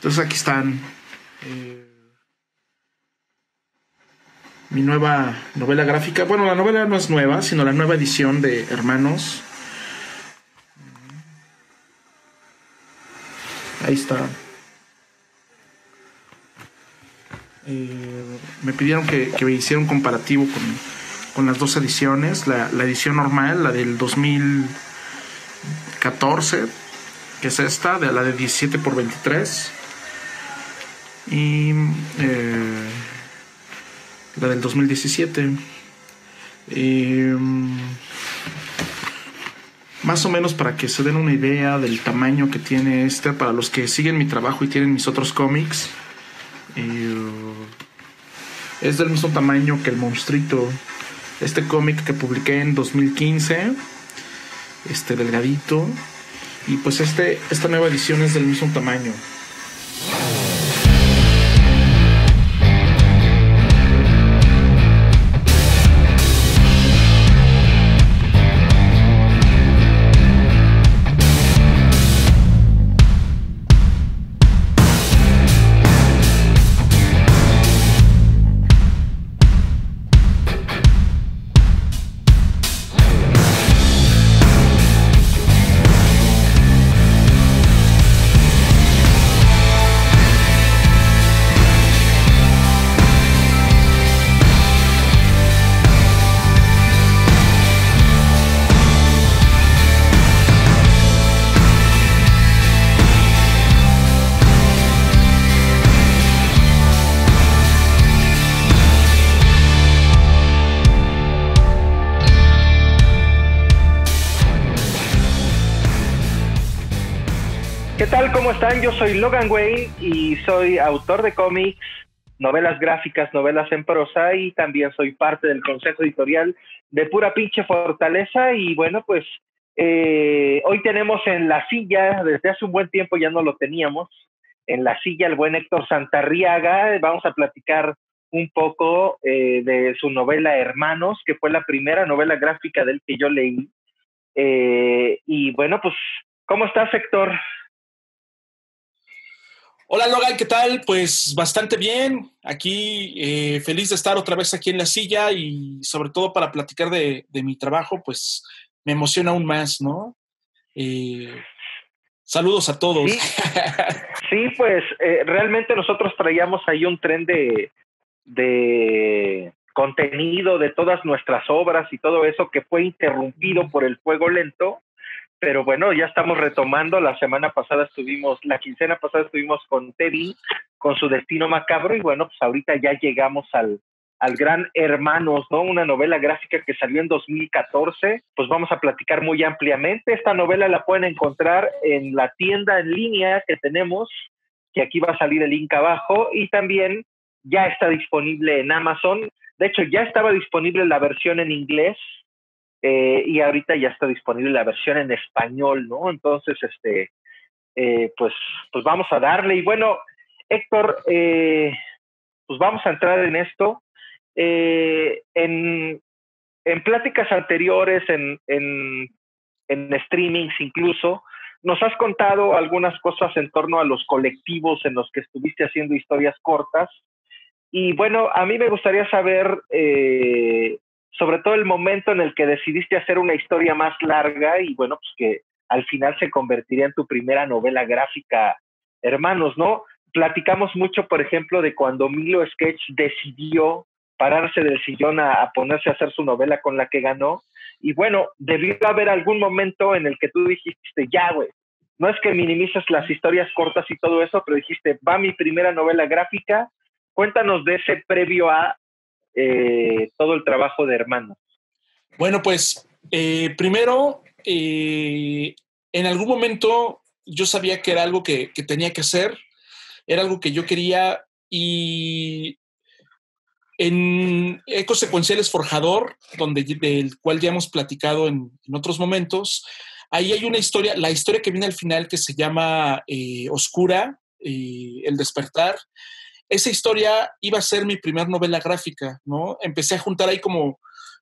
Entonces aquí están mi nueva novela gráfica. Bueno, la novela no es nueva, sino la nueva edición de Hermanos. Ahí está. Me pidieron que me hiciera un comparativo con las dos ediciones. La edición normal, la del 2014, que es esta, de la de 17x23. Y la del 2017. Más o menos para que se den una idea del tamaño que tiene para los que siguen mi trabajo y tienen mis otros cómics. Es del mismo tamaño que El Monstruito, este cómic que publiqué en 2015, delgadito. Y pues esta nueva edición es del mismo tamaño. ¿Qué tal? ¿Cómo están? Yo soy Logan Wayne y soy autor de cómics, novelas gráficas, novelas en prosa, y también soy parte del consejo editorial de Pura Pinche Fortaleza. Y bueno, pues hoy tenemos en la silla, desde hace un buen tiempo ya no lo teníamos, en la silla el buen Héctor Santarriaga. Vamos a platicar un poco de su novela Hermanos, que fue la primera novela gráfica del que yo leí. Y bueno, pues, ¿cómo estás, Héctor? Hola Logan, ¿qué tal? Pues bastante bien, aquí feliz de estar otra vez aquí en la silla y sobre todo para platicar de mi trabajo, pues me emociona aún más, ¿no? Saludos a todos. Sí, pues realmente nosotros traíamos ahí un tren de contenido de todas nuestras obras y todo eso que fue interrumpido por el fuego lento. Pero bueno, ya estamos retomando. La quincena pasada estuvimos con Teddy, con su Destino Macabro, y bueno, pues ahorita ya llegamos al gran Hermanos, ¿no? Una novela gráfica que salió en 2014. Pues vamos a platicar muy ampliamente. Esta novela la pueden encontrar en la tienda en línea que tenemos, que aquí va a salir el link abajo, y también ya está disponible en Amazon. De hecho, ya estaba disponible la versión en inglés, y ahorita ya está disponible la versión en español, ¿no? Entonces, pues vamos a darle. Y bueno, Héctor, pues vamos a entrar en esto. En pláticas anteriores, en streamings incluso, nos has contado algunas cosas en torno a los colectivos en los que estuviste haciendo historias cortas. Y bueno, a mí me gustaría saber sobre todo el momento en el que decidiste hacer una historia más larga y bueno, pues que al final se convertiría en tu primera novela gráfica, Hermanos, ¿no? Platicamos mucho, por ejemplo, de cuando Milo Sketch decidió pararse del sillón a ponerse a hacer su novela con la que ganó. Y bueno, debió haber algún momento en el que tú dijiste, ya, güey, no es que minimices las historias cortas y todo eso, pero dijiste, va mi primera novela gráfica. Cuéntanos de ese previo a todo el trabajo de Hermanos. Bueno, pues primero, en algún momento yo sabía que era algo que tenía que hacer, era algo que yo quería, y en Ecos Secuenciales Forjador, del cual ya hemos platicado en otros momentos, ahí hay una historia, la historia que viene al final, que se llama Oscura, El Despertar. Esa historia iba a ser mi primer novela gráfica, ¿no? Empecé a juntar ahí como,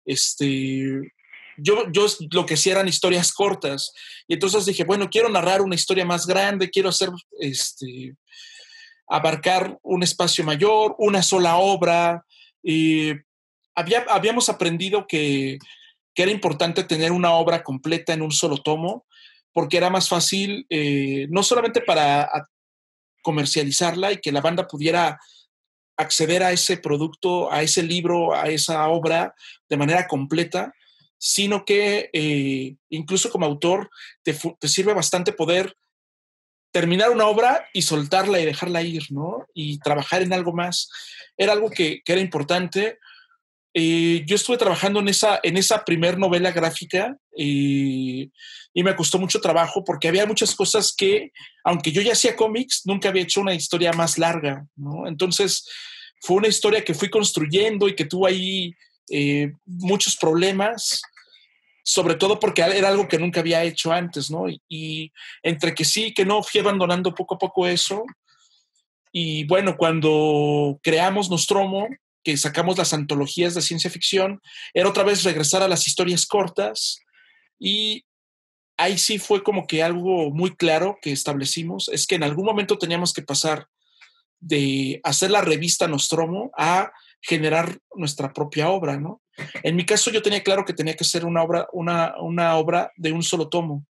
yo lo que hacía eran historias cortas, y entonces dije, bueno, quiero narrar una historia más grande, quiero hacer, abarcar un espacio mayor, una sola obra. Habíamos aprendido que era importante tener una obra completa en un solo tomo, porque era más fácil, no solamente para comercializarla y que la banda pudiera acceder a ese producto, a ese libro, a esa obra de manera completa, sino que incluso como autor te sirve bastante poder terminar una obra y soltarla y dejarla ir, ¿no? Y trabajar en algo más. Era algo que era importante. Yo estuve trabajando en esa primer novela gráfica y me costó mucho trabajo porque había muchas cosas que, aunque yo ya hacía cómics, nunca había hecho una historia más larga, ¿no? Entonces, fue una historia que fui construyendo y que tuvo ahí muchos problemas, sobre todo porque era algo que nunca había hecho antes, ¿no? Y entre que sí, que no, fui abandonando poco a poco eso. Y bueno, cuando creamos Nostromo, que sacamos las antologías de ciencia ficción, era otra vez regresar a las historias cortas y ahí sí fue como que algo muy claro que establecimos, es que en algún momento teníamos que pasar de hacer la revista Nostromo a generar nuestra propia obra, ¿no? En mi caso yo tenía claro que tenía que ser una obra de un solo tomo.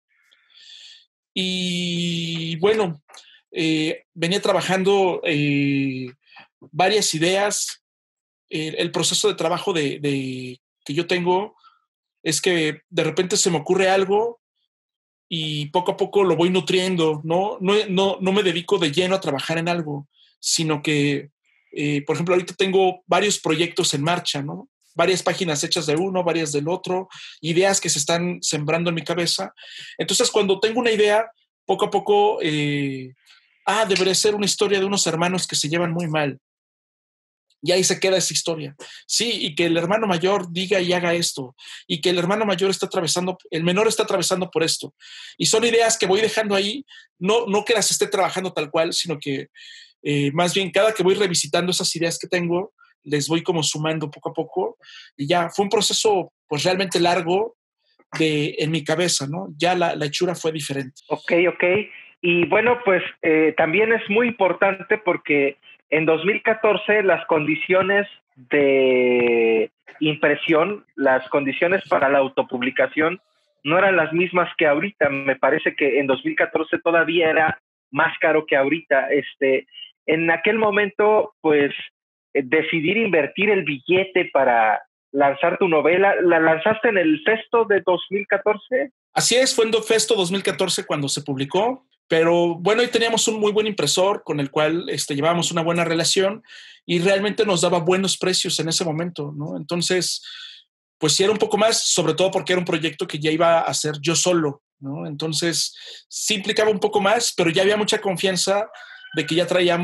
Y bueno, venía trabajando varias ideas. El proceso de trabajo que yo tengo es que de repente se me ocurre algo y poco a poco lo voy nutriendo, ¿no? No me dedico de lleno a trabajar en algo, sino que, por ejemplo, ahorita tengo varios proyectos en marcha, ¿no? Varias páginas hechas de uno, varias del otro, ideas que se están sembrando en mi cabeza. Entonces, cuando tengo una idea, poco a poco, debería ser una historia de unos hermanos que se llevan muy mal. Y ahí se queda esa historia. Sí, y que el hermano mayor diga y haga esto, y que el hermano mayor el menor está atravesando por esto. Y son ideas que voy dejando ahí, no que las esté trabajando tal cual, sino que más bien cada que voy revisitando esas ideas que tengo, les voy como sumando poco a poco. Y ya fue un proceso pues realmente largo en mi cabeza, ¿no? Ya la hechura fue diferente. Ok. Y bueno, pues también es muy importante porque en 2014 las condiciones de impresión, las condiciones para la autopublicación no eran las mismas que ahorita. Me parece que en 2014 todavía era más caro que ahorita. En aquel momento, pues, decidir invertir el billete para lanzar tu novela, ¿la lanzaste en el Festo de 2014? Así es, fue en Festo 2014 cuando se publicó, pero bueno, ahí teníamos un muy buen impresor con el cual llevábamos una buena relación y realmente nos daba buenos precios en ese momento, ¿no? Entonces, pues sí era un poco más, sobre todo porque era un proyecto que ya iba a hacer yo solo, ¿no? Entonces, sí implicaba un poco más, pero ya había mucha confianza de que ya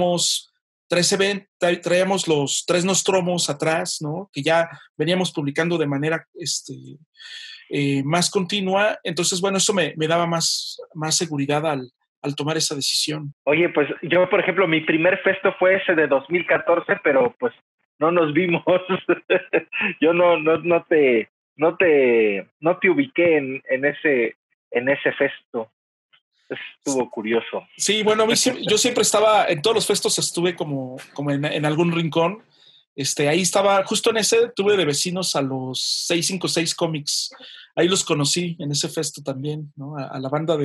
traíamos los 3 Nostromos atrás, ¿no? Que ya veníamos publicando de manera más continua. Entonces, bueno, eso me daba más seguridad al tomar esa decisión. Oye, pues yo, por ejemplo, mi primer festo fue ese de 2014, pero pues no nos vimos. Yo no te ubiqué en ese festo. Estuvo curioso. Sí, bueno, yo siempre estaba, en todos los festos estuve como en algún rincón. Ahí estaba, justo en ese, tuve de vecinos a los 656 Comics. Ahí los conocí en ese festo también, ¿no? A la banda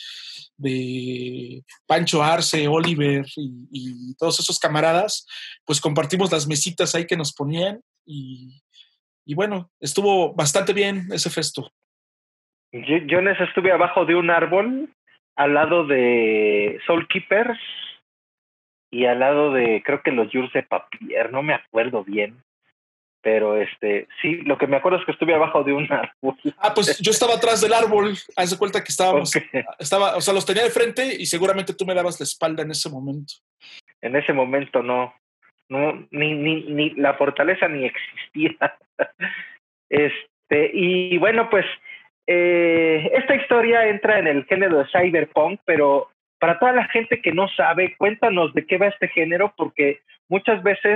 de Pancho Arce, Oliver y todos esos camaradas. Pues compartimos las mesitas ahí que nos ponían y bueno, estuvo bastante bien ese festo. Yo en ese estuve abajo de un árbol, al lado de Soul Keepers y al lado de, creo que los Jours de Papier, no me acuerdo bien. Pero sí, lo que me acuerdo es que estuve abajo de un árbol. Pues yo estaba atrás del árbol, haz de cuenta que Okay. o sea, los tenía de frente y seguramente tú me dabas la espalda en ese momento. En ese momento no, ni la fortaleza ni existía. Y bueno, pues esta historia entra en el género de cyberpunk, pero para toda la gente que no sabe, cuéntanos de qué va este género, porque muchas veces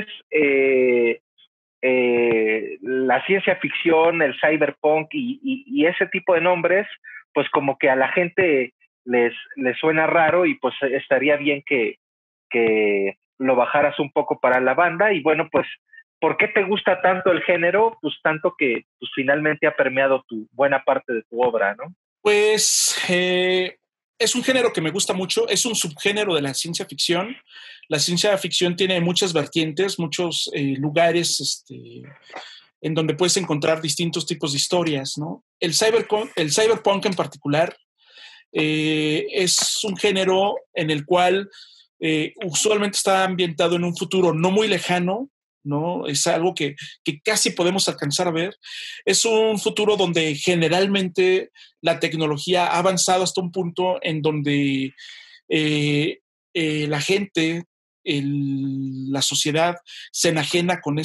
la ciencia ficción, el cyberpunk y ese tipo de nombres, pues como que a la gente les suena raro y pues estaría bien que lo bajaras un poco para la banda. Y bueno, pues, ¿por qué te gusta tanto el género? Pues tanto que pues, finalmente ha permeado tu buena parte de tu obra, ¿no? Pues es un género que me gusta mucho, es un subgénero de la ciencia ficción. La ciencia ficción tiene muchas vertientes, muchos lugares en donde puedes encontrar distintos tipos de historias, ¿no? El cyberpunk en particular es un género en el cual usualmente está ambientado en un futuro no muy lejano, ¿no? Es algo que casi podemos alcanzar a ver. Es un futuro donde generalmente la tecnología ha avanzado hasta un punto en donde la gente, la sociedad se enajena con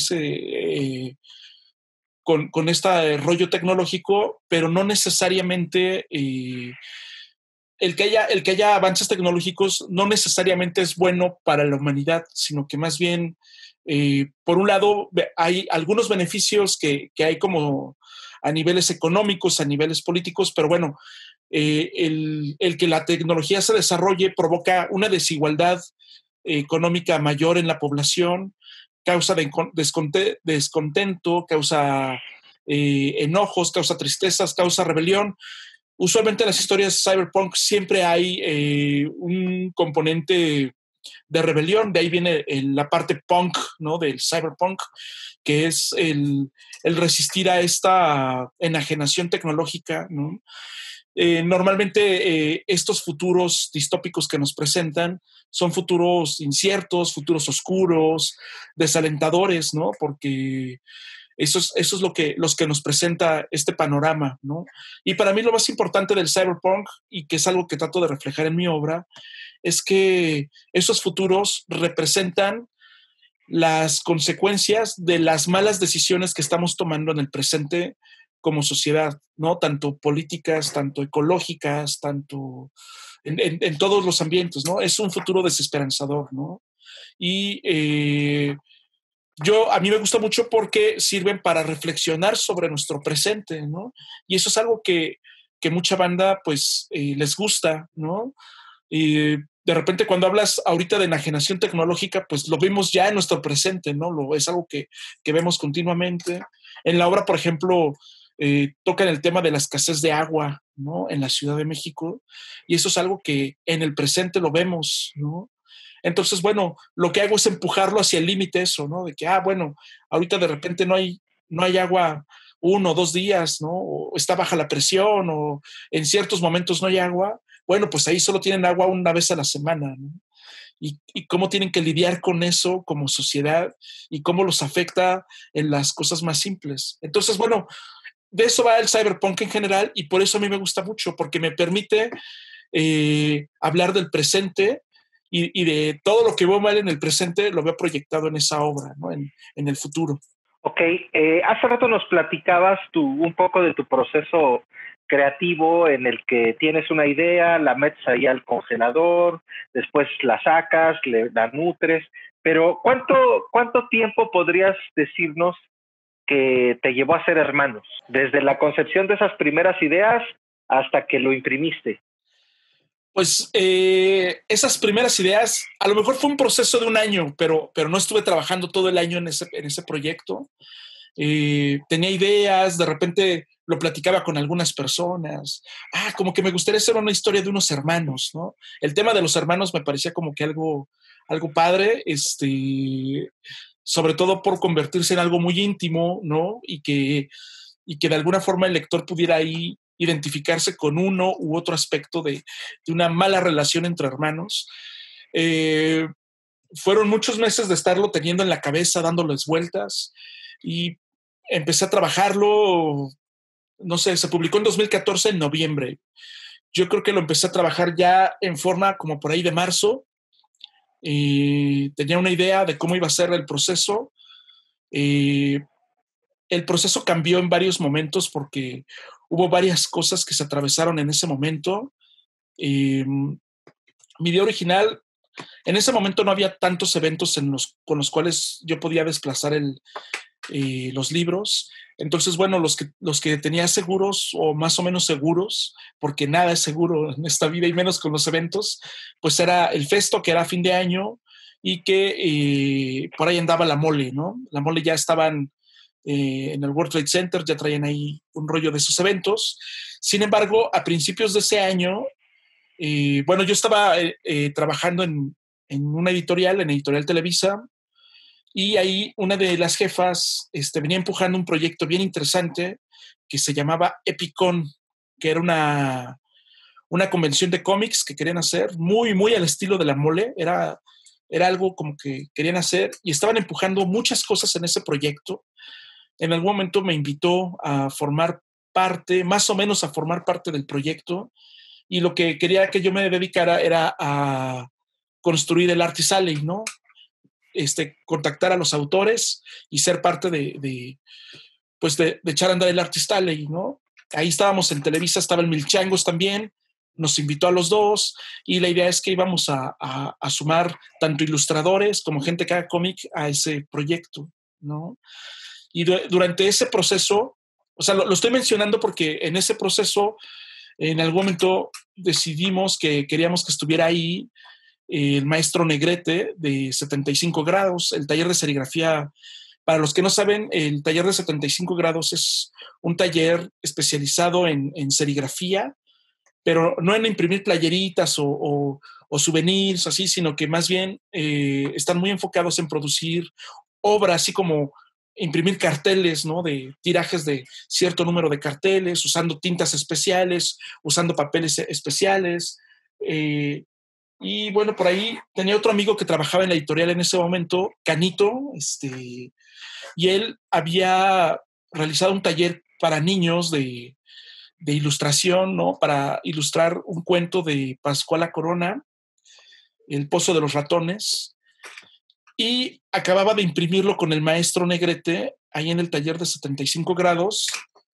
con este rollo tecnológico, pero no necesariamente el que haya avances tecnológicos no necesariamente es bueno para la humanidad, sino que más bien, por un lado, hay algunos beneficios que hay como a niveles económicos, a niveles políticos, pero bueno, el que la tecnología se desarrolle provoca una desigualdad económica mayor en la población, causa descontento, causa enojos, causa tristezas, causa rebelión. Usualmente en las historias cyberpunk siempre hay un componente de rebelión, de ahí viene la parte punk, ¿no? Del cyberpunk, que es el resistir a esta enajenación tecnológica, ¿no? Normalmente estos futuros distópicos que nos presentan son futuros inciertos, futuros oscuros, desalentadores, ¿no? Porque eso es los que nos presenta este panorama, ¿no? Y para mí lo más importante del cyberpunk, y que es algo que trato de reflejar en mi obra, es que esos futuros representan las consecuencias de las malas decisiones que estamos tomando en el presente como sociedad, ¿no? Tanto políticas, tanto ecológicas, tanto en todos los ambientes, ¿no? Es un futuro desesperanzador, ¿no? Y a mí me gusta mucho porque sirven para reflexionar sobre nuestro presente, ¿no? Y eso es algo que mucha banda, pues, les gusta, ¿no? Y de repente cuando hablas ahorita de enajenación tecnológica, pues lo vemos ya en nuestro presente, ¿no? Es algo que vemos continuamente. En la obra, por ejemplo, tocan el tema de la escasez de agua, ¿no? En la Ciudad de México. Y eso es algo que en el presente lo vemos, ¿no? Entonces, bueno, lo que hago es empujarlo hacia el límite eso, ¿no? De que, bueno, ahorita de repente no hay agua 1 o 2 días, ¿no? O está baja la presión, o en ciertos momentos no hay agua. Bueno, pues ahí solo tienen agua una vez a la semana, ¿no? Y cómo tienen que lidiar con eso como sociedad y cómo los afecta en las cosas más simples. Entonces, bueno, de eso va el cyberpunk en general, y por eso a mí me gusta mucho, porque me permite hablar del presente y de todo lo que veo mal en el presente lo veo proyectado en esa obra, ¿no? En el futuro. Ok, hace rato nos platicabas un poco de tu proceso creativo en el que tienes una idea, la metes ahí al congelador, después la sacas, la nutres, pero ¿cuánto tiempo podrías decirnos que te llevó a ser Hermanos? Desde la concepción de esas primeras ideas hasta que lo imprimiste. Pues esas primeras ideas, a lo mejor fue un proceso de 1 año, pero no estuve trabajando todo el año en ese proyecto. Tenía ideas, de repente lo platicaba con algunas personas. Como que me gustaría hacer una historia de unos hermanos, ¿no? El tema de los hermanos me parecía como que algo padre, sobre todo por convertirse en algo muy íntimo, ¿no? Y que de alguna forma el lector pudiera ahí identificarse con uno u otro aspecto de una mala relación entre hermanos. Fueron muchos meses de estarlo teniendo en la cabeza, dándoles vueltas, y empecé a trabajarlo, no sé, se publicó en 2014, en noviembre. Yo creo que lo empecé a trabajar ya en forma como por ahí de marzo. Tenía una idea de cómo iba a ser el proceso. El proceso cambió en varios momentos porque hubo varias cosas que se atravesaron en ese momento. Mi idea original, en ese momento no había tantos eventos con los cuales yo podía desplazar los libros. Entonces, bueno, los que tenía seguros o más o menos seguros, porque nada es seguro en esta vida y menos con los eventos, pues era el Festo, que era a fin de año, y que por ahí andaba la Mole, ¿no? La Mole ya estaban en el World Trade Center, ya traían ahí un rollo de sus eventos. Sin embargo, a principios de ese año, bueno, yo estaba trabajando en una editorial, en Editorial Televisa, y ahí una de las jefas venía empujando un proyecto bien interesante que se llamaba Epicon, que era una convención de cómics que querían hacer, muy, muy al estilo de la Mole. Era algo como que querían hacer y estaban empujando muchas cosas en ese proyecto. En algún momento me invitó a formar parte, más o menos a formar parte del proyecto, y lo que quería que yo me dedicara era a construir el Artist Alley, ¿no? Contactar a los autores y ser parte pues de echar a andar el Artist Alley, ¿no? Ahí estábamos en Televisa, estaba el Milchangos también, nos invitó a los dos, y la idea es que íbamos a sumar tanto ilustradores como gente que haga cómic a ese proyecto, ¿no? Y durante ese proceso, o sea, lo estoy mencionando porque en ese proceso, en algún momento decidimos que queríamos que estuviera ahí el maestro Negrete de 75 grados, el taller de serigrafía. Para los que no saben, el taller de 75 grados es un taller especializado en serigrafía, pero no en imprimir playeritas o souvenirs, así, sino que más bien están muy enfocados en producir obras, así como imprimir carteles, ¿no? De tirajes de cierto número de carteles, usando tintas especiales, usando papeles especiales. Y bueno, por ahí tenía otro amigo que trabajaba en la editorial en ese momento, Canito, y él había realizado un taller para niños de ilustración, ¿no? Para ilustrar un cuento de Pascuala Corona, El Pozo de los Ratones, y acababa de imprimirlo con el maestro Negrete ahí en el taller de 75 grados.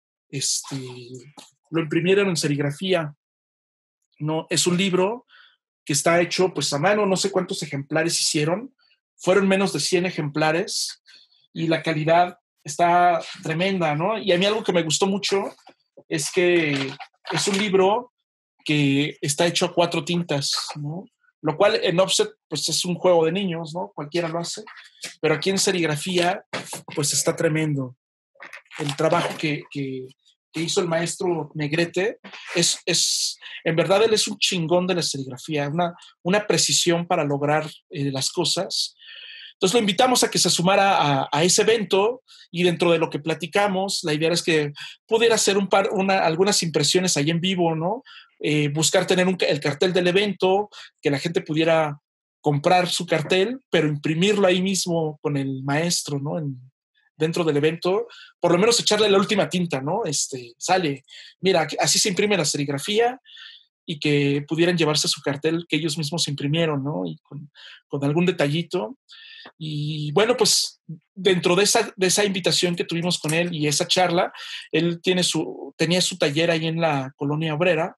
Lo imprimieron en serigrafía, ¿no? Es un libro que está hecho pues a mano, no sé cuántos ejemplares hicieron, fueron menos de 100 ejemplares, y la calidad está tremenda, ¿no? Y a mí algo que me gustó mucho es que es un libro que está hecho a 4 tintas, ¿no? Lo cual en offset pues es un juego de niños, ¿no? Cualquiera lo hace, pero aquí en serigrafía pues está tremendo. El trabajo que hizo el maestro Negrete en verdad él es un chingón de la serigrafía, una precisión para lograr las cosas. Entonces lo invitamos a que se sumara a ese evento, y dentro de lo que platicamos, la idea es que pudiera hacer algunas impresiones ahí en vivo, ¿no? Buscar tener el cartel del evento, que la gente pudiera comprar su cartel, pero imprimirlo ahí mismo con el maestro, ¿no? Dentro del evento, por lo menos echarle la última tinta, ¿no? Sale, mira, así se imprime la serigrafía, y que pudieran llevarse su cartel que ellos mismos imprimieron, ¿no? Y con algún detallito. Y bueno, pues dentro de esa invitación que tuvimos con él y esa charla, él tenía su taller ahí en la Colonia Obrera.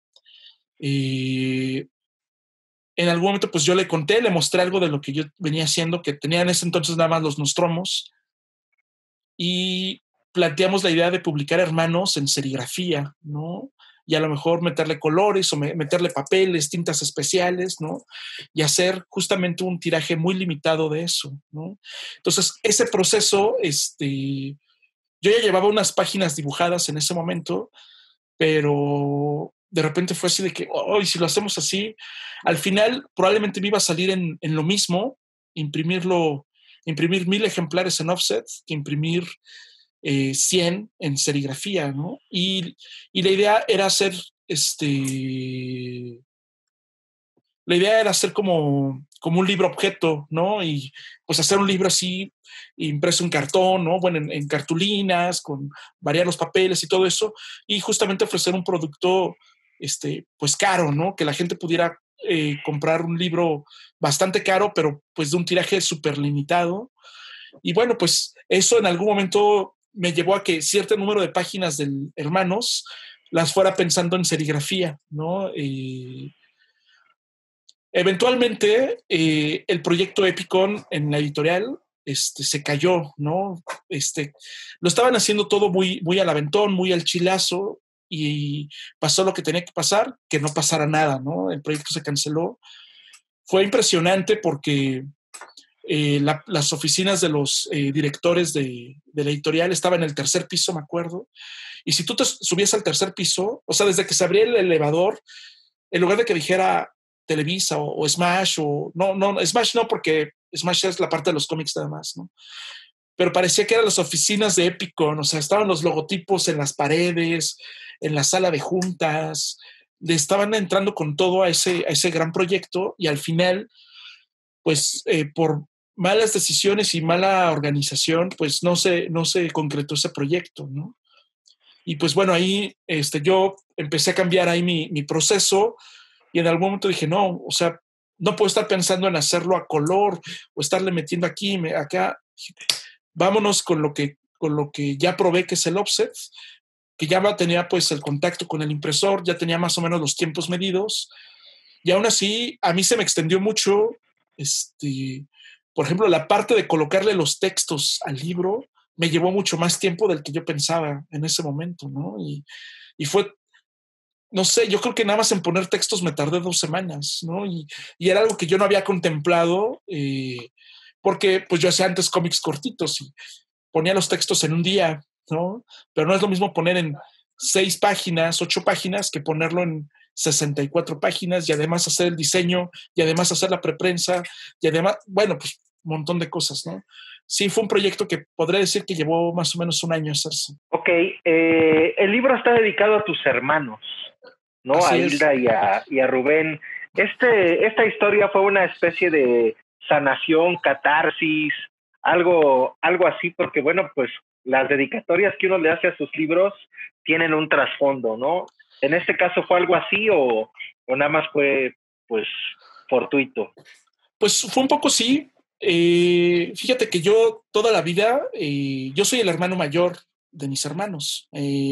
Y en algún momento pues yo le conté, le mostré algo de lo que yo venía haciendo, que tenía en ese entonces nada más los Nostromos, y planteamos la idea de publicar hermanos en serigrafía, ¿no? Y a lo mejor meterle colores o meterle papeles, tintas especiales, ¿no? Y hacer justamente un tiraje muy limitado de eso, ¿no? Entonces, ese proceso, yo ya llevaba unas páginas dibujadas en ese momento, pero de repente fue así de que, oh, y si lo hacemos así, al final probablemente me iba a salir en lo mismo, imprimir 1000 ejemplares en offset, que imprimir 100 en serigrafía, ¿no? Y la idea era hacer como un libro objeto, ¿no? Y pues hacer un libro así, impreso en cartón, ¿no? Bueno, en cartulinas, variar los papeles y todo eso, y justamente ofrecer un producto, pues caro, ¿no? Que la gente pudiera comprar un libro bastante caro, pero pues de un tiraje súper limitado. Y bueno, pues eso en algún momento me llevó a que cierto número de páginas del Hermanos las fuera pensando en serigrafía, ¿no? Eventualmente, el proyecto Epicon en la editorial se cayó, ¿no? Lo estaban haciendo todo muy, muy al aventón, muy al chilazo, y pasó lo que tenía que pasar, que no pasara nada, ¿no? El proyecto se canceló. Fue impresionante porque las oficinas de los directores de la editorial estaban en el tercer piso, me acuerdo. Y si tú te subías al tercer piso, o sea, desde que se abría el elevador, en lugar de que dijera Televisa o Smash, o no, Smash no, porque Smash es la parte de los cómics nada más, ¿no? Pero parecía que eran las oficinas de Epicon, o sea, estaban los logotipos en las paredes, en la sala de juntas, le estaban entrando con todo a ese gran proyecto, y al final, pues por malas decisiones y mala organización, pues no se concretó ese proyecto, ¿no? Y pues bueno, ahí yo empecé a cambiar ahí mi proceso, y en algún momento dije, no, o sea, no puedo estar pensando en hacerlo a color o estarle metiendo aquí, acá. Vámonos con lo que ya probé, que es el offset, que ya tenía pues el contacto con el impresor, ya tenía más o menos los tiempos medidos, y aún así a mí se me extendió mucho, por ejemplo, la parte de colocarle los textos al libro me llevó mucho más tiempo del que yo pensaba en ese momento, ¿no? Y fue, no sé, yo creo que nada más en poner textos me tardé 2 semanas, ¿no? Y era algo que yo no había contemplado, porque pues yo hacía antes cómics cortitos y ponía los textos en un día, ¿no? Pero no es lo mismo poner en 6 páginas, 8 páginas, que ponerlo en 64 páginas, y además hacer el diseño, y además hacer la preprensa, y además, bueno, pues un montón de cosas, ¿no? Sí, fue un proyecto que podría decir que llevó más o menos 1 año hacerse. Ok, el libro está dedicado a tus hermanos, ¿no? Así a es. Hilda y a Rubén. Esta historia fue una especie de sanación, catarsis, algo así, porque bueno, pues las dedicatorias que uno le hace a sus libros tienen un trasfondo, ¿no? En este caso, ¿fue algo así o nada más fue, pues, fortuito? Pues fue un poco sí. Fíjate que yo toda la vida, yo soy el hermano mayor de mis hermanos.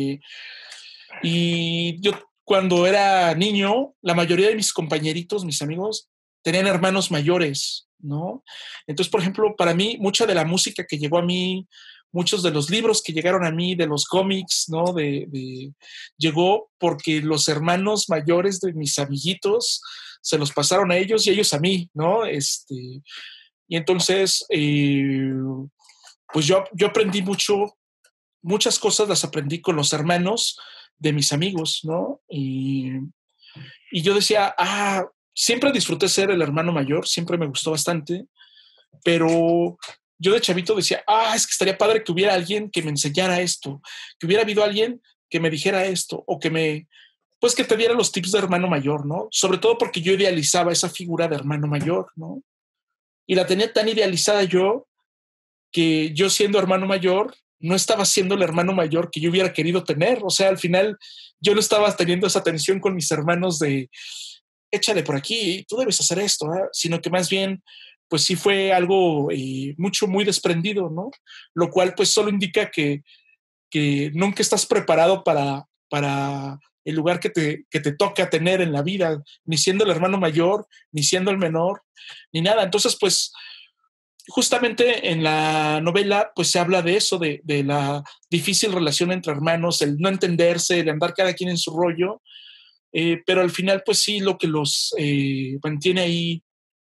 Y yo cuando era niño, la mayoría de mis compañeritos, mis amigos, tenían hermanos mayores, ¿no? Entonces, por ejemplo, para mí, mucha de la música que llegó a mí, muchos de los libros que llegaron a mí, de los cómics, ¿no? Llegó porque los hermanos mayores de mis amiguitos se los pasaron a ellos y ellos a mí, ¿no? Y entonces, pues yo aprendí muchas cosas las aprendí con los hermanos de mis amigos, ¿no? Y yo decía, siempre disfruté ser el hermano mayor, siempre me gustó bastante, pero yo de chavito decía, es que estaría padre que hubiera alguien que me enseñara esto, que hubiera habido alguien que me dijera esto, o pues que te diera los tips de hermano mayor, ¿no? Sobre todo porque yo idealizaba esa figura de hermano mayor, ¿no? Y la tenía tan idealizada yo, que yo siendo hermano mayor, no estaba siendo el hermano mayor que yo hubiera querido tener. O sea, al final yo no estaba teniendo esa tensión con mis hermanos de échale por aquí, tú debes hacer esto, sino que más bien, pues sí fue algo muy desprendido, ¿no? Lo cual pues solo indica que nunca estás preparado para el lugar que te toca tener en la vida, ni siendo el hermano mayor, ni siendo el menor, ni nada. Entonces, pues justamente en la novela pues se habla de eso, de la difícil relación entre hermanos, el no entenderse, el andar cada quien en su rollo, pero al final pues sí, lo que los mantiene ahí,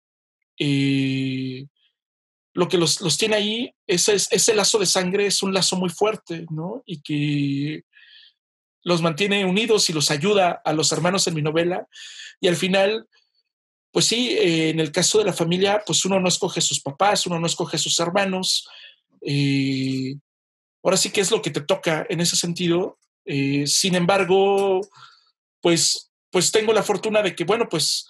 lo que los tiene ahí, ese lazo de sangre es un lazo muy fuerte, ¿no? Y que los mantiene unidos y los ayuda a los hermanos en mi novela, y al final pues sí, en el caso de la familia, pues uno no escoge a sus papás, uno no escoge a sus hermanos. Ahora sí que es lo que te toca en ese sentido. Sin embargo, pues tengo la fortuna de que, bueno, pues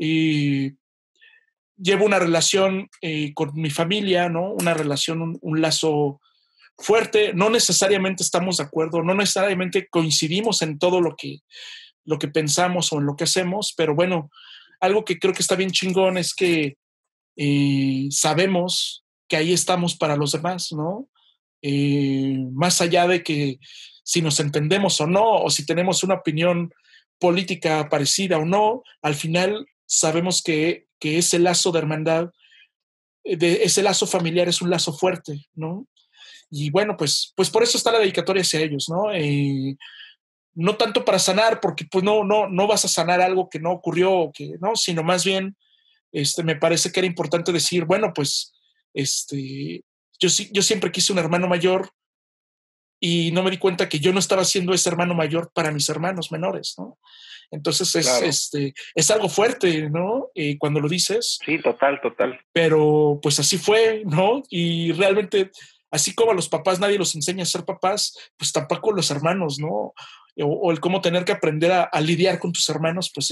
llevo una relación con mi familia, ¿no? Una relación, un lazo fuerte. No necesariamente estamos de acuerdo, no necesariamente coincidimos en todo lo que pensamos o en lo que hacemos, pero bueno, algo que creo que está bien chingón es que sabemos que ahí estamos para los demás, ¿no? Más allá de que si nos entendemos o no, o si tenemos una opinión política parecida o no, al final sabemos que ese lazo de hermandad, ese lazo familiar es un lazo fuerte, ¿no? Y bueno, pues por eso está la dedicatoria hacia ellos, ¿no? No tanto para sanar, porque pues no vas a sanar algo que no ocurrió, que no, sino más bien me parece que era importante decir, bueno, pues Yo siempre quise un hermano mayor y no me di cuenta que yo no estaba siendo ese hermano mayor para mis hermanos menores, ¿no? Entonces Claro. es algo fuerte, ¿no? Cuando lo dices. Sí, total. Pero pues así fue, ¿no? Y realmente, así como a los papás nadie los enseña a ser papás, pues tampoco los hermanos, ¿no? O el cómo tener que aprender a lidiar con tus hermanos, pues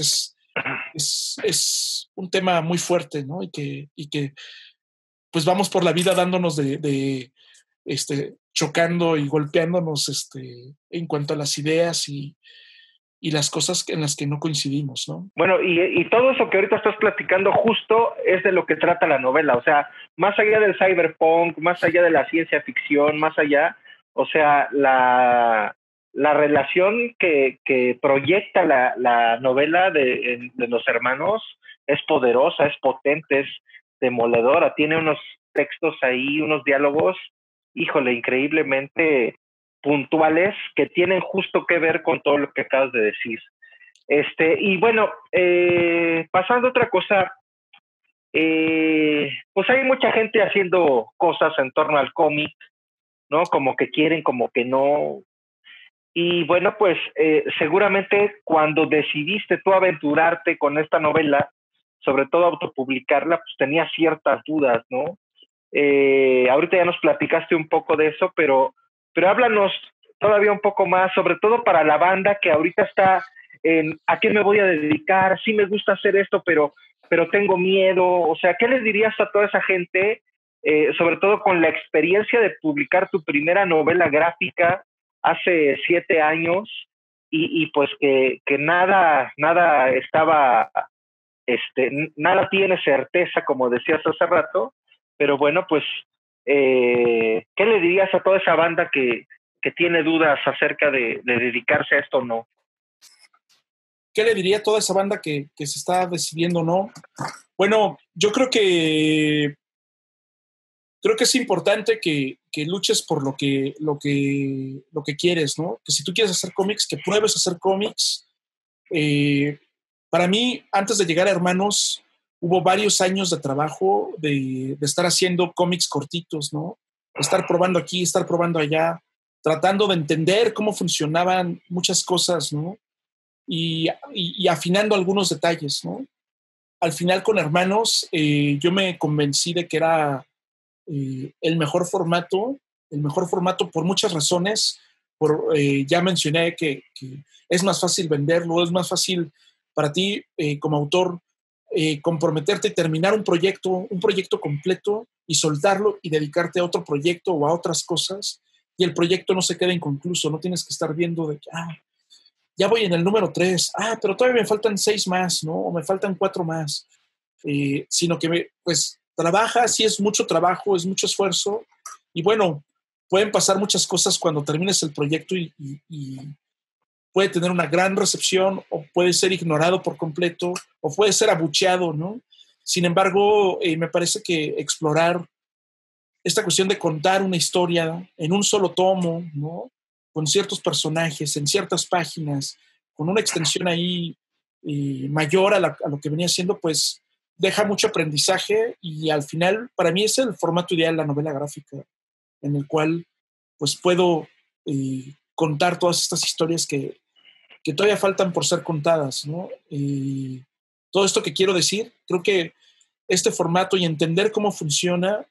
es un tema muy fuerte, ¿no? Y que pues vamos por la vida dándonos chocando y golpeándonos en cuanto a las ideas y las cosas en las que no coincidimos, ¿no? Bueno, y todo eso que ahorita estás platicando justo es de lo que trata la novela, o sea, más allá del cyberpunk, más allá de la ciencia ficción, más allá, o sea, la relación que proyecta la novela de los hermanos es poderosa, es potente, es demoledora, tiene unos textos ahí, unos diálogos, híjole, increíblemente puntuales que tienen justo que ver con todo lo que acabas de decir. Y bueno, pasando a otra cosa, pues hay mucha gente haciendo cosas en torno al cómic, ¿no? Como que quieren, como que no. Y bueno, pues seguramente cuando decidiste tú aventurarte con esta novela, sobre todo autopublicarla, pues tenías ciertas dudas, ¿no? Ahorita ya nos platicaste un poco de eso, pero háblanos todavía un poco más, sobre todo para la banda que ahorita está en ¿a qué me voy a dedicar? Sí me gusta hacer esto, pero tengo miedo. O sea, ¿qué les dirías a toda esa gente, sobre todo con la experiencia de publicar tu primera novela gráfica hace 7 años y pues que nada estaba, nada tiene certeza, como decías hace rato, pero bueno, pues, ¿qué le dirías a toda esa banda que tiene dudas acerca de dedicarse a esto o no? ¿Qué le diría a toda esa banda que se está decidiendo o no? Bueno, yo creo que es importante que luches por lo que quieres, ¿no? Que si tú quieres hacer cómics, que pruebes a hacer cómics. Para mí, antes de llegar a Hermanos, hubo varios años de trabajo de estar haciendo cómics cortitos, ¿no? Estar probando aquí, estar probando allá, tratando de entender cómo funcionaban muchas cosas, ¿no? Y afinando algunos detalles, ¿no? Al final con Hermanos, yo me convencí de que era el mejor formato por muchas razones. Ya mencioné que es más fácil venderlo, es más fácil para ti como autor comprometerte y terminar un proyecto completo y soltarlo y dedicarte a otro proyecto o a otras cosas, y el proyecto no se queda inconcluso, no tienes que estar viendo de que, ya voy en el número 3, pero todavía me faltan 6 más, ¿no? O me faltan 4 más, sino que pues trabajas y es mucho trabajo, es mucho esfuerzo, y bueno, pueden pasar muchas cosas cuando termines el proyecto y puede tener una gran recepción o puede ser ignorado por completo o puede ser abucheado, ¿no? Sin embargo, me parece que explorar esta cuestión de contar una historia en un solo tomo, ¿no? Con ciertos personajes, en ciertas páginas, con una extensión ahí mayor a lo que venía siendo, pues deja mucho aprendizaje, y al final para mí es el formato ideal, la novela gráfica, en el cual pues puedo contar todas estas historias que todavía faltan por ser contadas, ¿no? Todo esto que quiero decir, creo que este formato y entender cómo funciona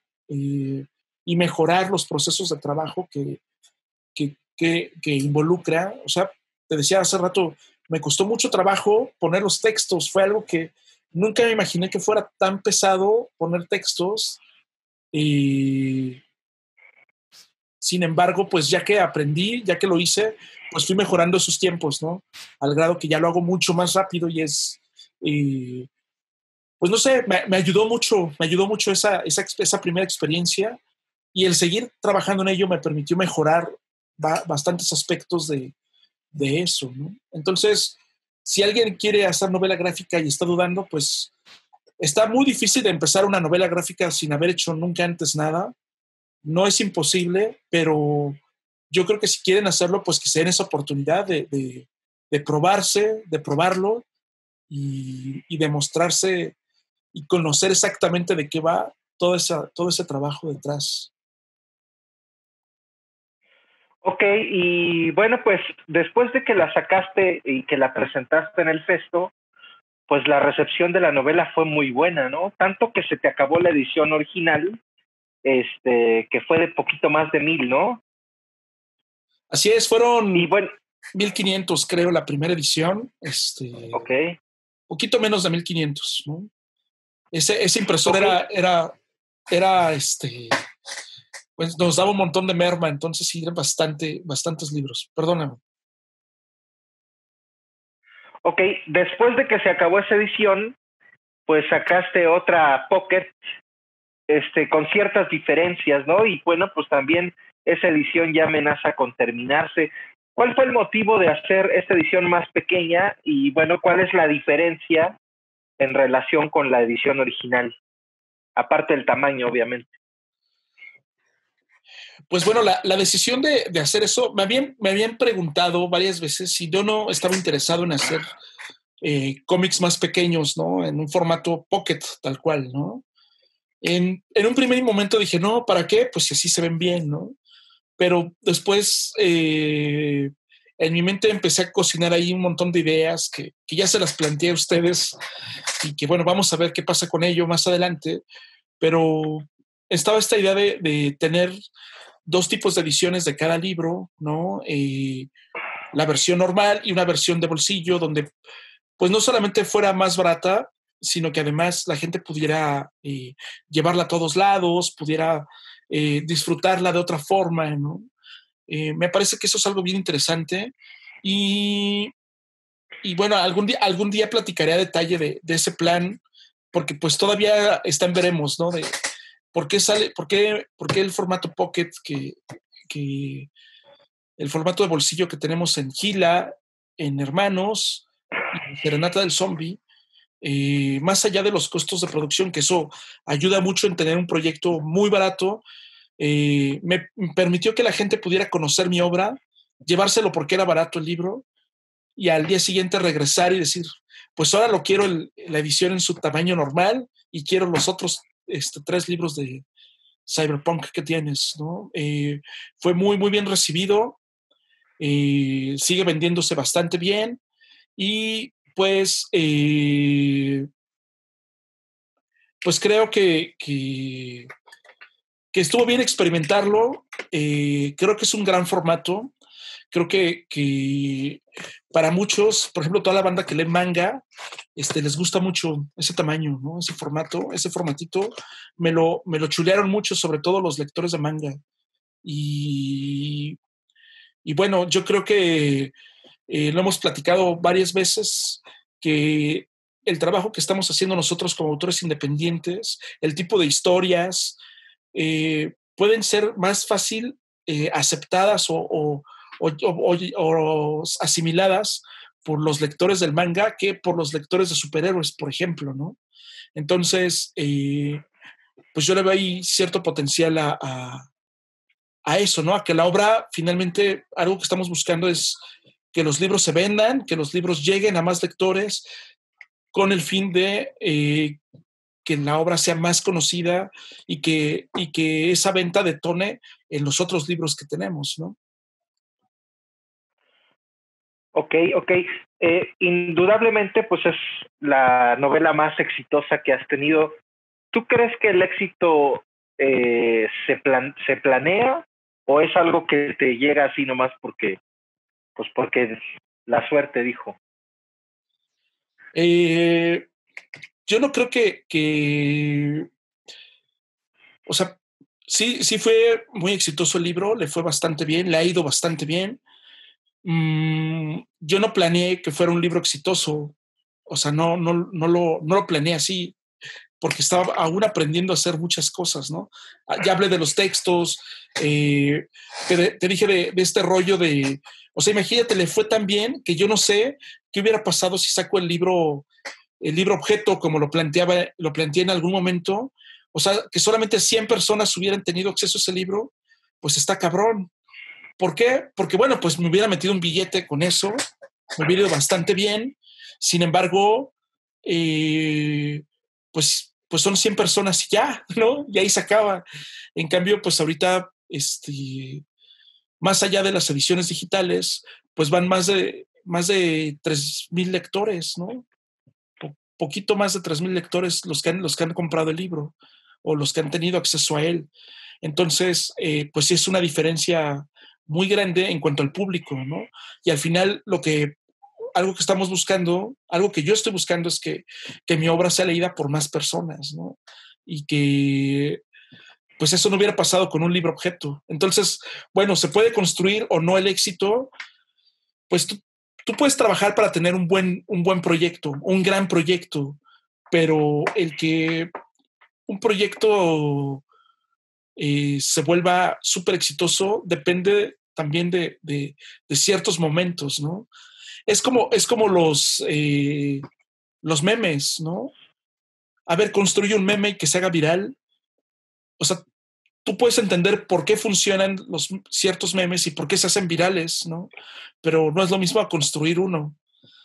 y mejorar los procesos de trabajo que involucra. O sea, te decía hace rato, me costó mucho trabajo poner los textos, fue algo que nunca me imaginé que fuera tan pesado poner textos. Sin embargo, pues ya que aprendí, ya que lo hice, pues fui mejorando esos tiempos, ¿no? Al grado que ya lo hago mucho más rápido y pues no sé, me ayudó mucho esa primera experiencia, y el seguir trabajando en ello me permitió mejorar bastantes aspectos de eso, ¿no? Entonces, si alguien quiere hacer novela gráfica y está dudando, pues está muy difícil de empezar una novela gráfica sin haber hecho nunca antes nada. No es imposible, pero yo creo que si quieren hacerlo, pues que se den esa oportunidad de probarse, de probarlo y demostrarse y conocer exactamente de qué va, todo ese trabajo detrás. Ok, y bueno, pues después de que la sacaste y que la presentaste en el Festo, pues la recepción de la novela fue muy buena, ¿no? Tanto que se te acabó la edición original, que fue de poquito más de 1,000, ¿no? Así es, fueron Y bueno, 1,500, creo, la primera edición. ok. Poquito menos de 1,500, ¿no? Ese impresor Ok. era, pues nos daba un montón de merma, entonces sí, eran bastantes libros. Perdóname. Ok, después de que se acabó esa edición, pues sacaste otra Pocket, con ciertas diferencias, ¿no? Y bueno, pues también esa edición ya amenaza con terminarse. ¿Cuál fue el motivo de hacer esta edición más pequeña? Y bueno, ¿cuál es la diferencia en relación con la edición original? Aparte del tamaño, obviamente. Pues bueno, la decisión de hacer eso, me habían preguntado varias veces si yo no estaba interesado en hacer cómics más pequeños, ¿no? En un formato pocket, tal cual, ¿no? En un primer momento dije, no, ¿para qué? Pues si así se ven bien, ¿no? Pero después en mi mente empecé a cocinar ahí un montón de ideas que ya se las planteé a ustedes y que bueno, vamos a ver qué pasa con ello más adelante, pero estaba esta idea de tener dos tipos de ediciones de cada libro, ¿no? La versión normal y una versión de bolsillo donde pues no solamente fuera más barata, sino que además la gente pudiera llevarla a todos lados, pudiera disfrutarla de otra forma, ¿no? Me parece que eso es algo bien interesante y, y bueno, algún día platicaré a detalle de ese plan, porque pues todavía está en veremos, ¿no? De por qué el formato Pocket que el formato de bolsillo que tenemos en Gila, en Hermanos y en Serenata del Zombie, más allá de los costos de producción, que eso ayuda mucho en tener un proyecto muy barato, me permitió que la gente pudiera conocer mi obra, llevárselo porque era barato el libro, y al día siguiente regresar y decir, pues ahora lo quiero la edición en su tamaño normal y quiero los otros 3 libros de Cyberpunk que tienes, ¿no? Fue muy, muy bien recibido, sigue vendiéndose bastante bien y pues creo que estuvo bien experimentarlo. Creo que es un gran formato. Creo que para muchos, por ejemplo, toda la banda que lee manga, les gusta mucho ese tamaño, ¿no? Ese formato, ese formatito. Me lo chulearon mucho, sobre todo los lectores de manga. Y, y bueno, yo creo que lo hemos platicado varias veces, que el trabajo que estamos haciendo nosotros como autores independientes, el tipo de historias, pueden ser más fácil aceptadas o asimiladas por los lectores del manga que por los lectores de superhéroes, por ejemplo, ¿no? Entonces, pues yo le veo ahí cierto potencial a eso, ¿no? A que la obra, finalmente, algo que estamos buscando es que los libros se vendan, que los libros lleguen a más lectores con el fin de que la obra sea más conocida y que esa venta detone en los otros libros que tenemos, ¿no? Ok, ok. Indudablemente, pues es la novela más exitosa que has tenido. ¿Tú crees que el éxito se planea o es algo que te llega así nomás porque la suerte dijo? Yo no creo o sea, sí fue muy exitoso el libro, le fue bastante bien, le ha ido bastante bien. Yo no planeé que fuera un libro exitoso, o sea, no lo planeé así, porque estaba aún aprendiendo a hacer muchas cosas, ¿no? Ya hablé de los textos, te dije de este rollo o sea, imagínate, le fue tan bien que yo no sé qué hubiera pasado si saco el libro objeto, como lo planteé en algún momento, o sea, que solamente 100 personas hubieran tenido acceso a ese libro, pues está cabrón. ¿Por qué? Porque, bueno, pues me hubiera metido un billete con eso, me hubiera ido bastante bien. Sin embargo, pues pues son 100 personas y ya, ¿no? Y ahí se acaba. En cambio, pues ahorita, más allá de las ediciones digitales, pues van más de 3,000 lectores, ¿no? Poquito más de 3,000 lectores los que han comprado el libro o los que han tenido acceso a él. Entonces, pues sí es una diferencia muy grande en cuanto al público, ¿no? Y al final algo que estamos buscando, algo que yo estoy buscando es que mi obra sea leída por más personas, ¿no? Y que pues eso no hubiera pasado con un libro objeto. Entonces, bueno, se puede construir o no el éxito, pues tú puedes trabajar para tener un buen proyecto, un gran proyecto, pero el que un proyecto se vuelva súper exitoso depende también de ciertos momentos, ¿no? Es como los memes, ¿no? A ver, construye un meme y que se haga viral. O sea, tú puedes entender por qué funcionan los ciertos memes y por qué se hacen virales, ¿no? Pero no es lo mismo a construir uno.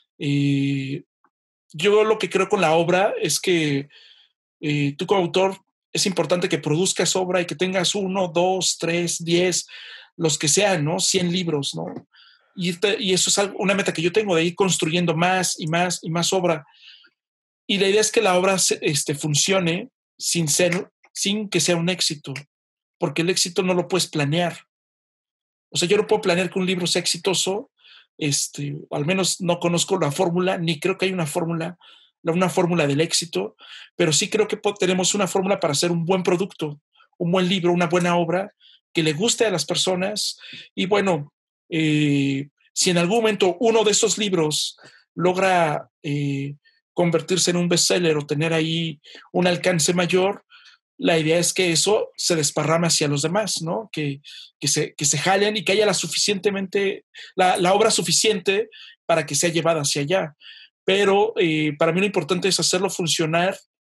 Yo lo que creo con la obra es que tú como autor es importante que produzcas obra y que tengas 1, 2, 3, 10, los que sean, ¿no? 100 libros, ¿no? Y eso es una meta que yo tengo, de ir construyendo más y más y más obra. Y la idea es que la obra funcione sin que sea un éxito, porque el éxito no lo puedes planear. O sea, yo no puedo planear que un libro sea exitoso, al menos no conozco la fórmula, ni creo que hay una fórmula del éxito, pero sí creo que tenemos una fórmula para hacer un buen producto, un buen libro, una buena obra que le guste a las personas. Y bueno, si en algún momento uno de esos libros logra convertirse en un bestseller o tener ahí un alcance mayor, la idea es que eso se desparrame hacia los demás, ¿no? Que se jalen y que haya la obra suficiente para que sea llevada hacia allá. Pero para mí lo importante es hacerlo funcionar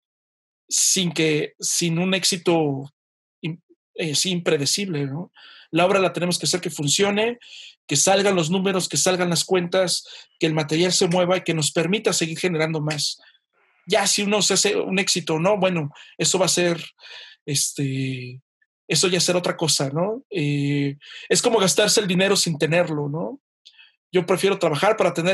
sin un éxito impredecible, ¿no? La obra la tenemos que hacer que funcione, que salgan los números, que salgan las cuentas, que el material se mueva y que nos permita seguir generando más. Ya si uno se hace un éxito o no, bueno, eso va a ser, eso ya será otra cosa, ¿no? Es como gastarse el dinero sin tenerlo, ¿no? Yo prefiero trabajar para tener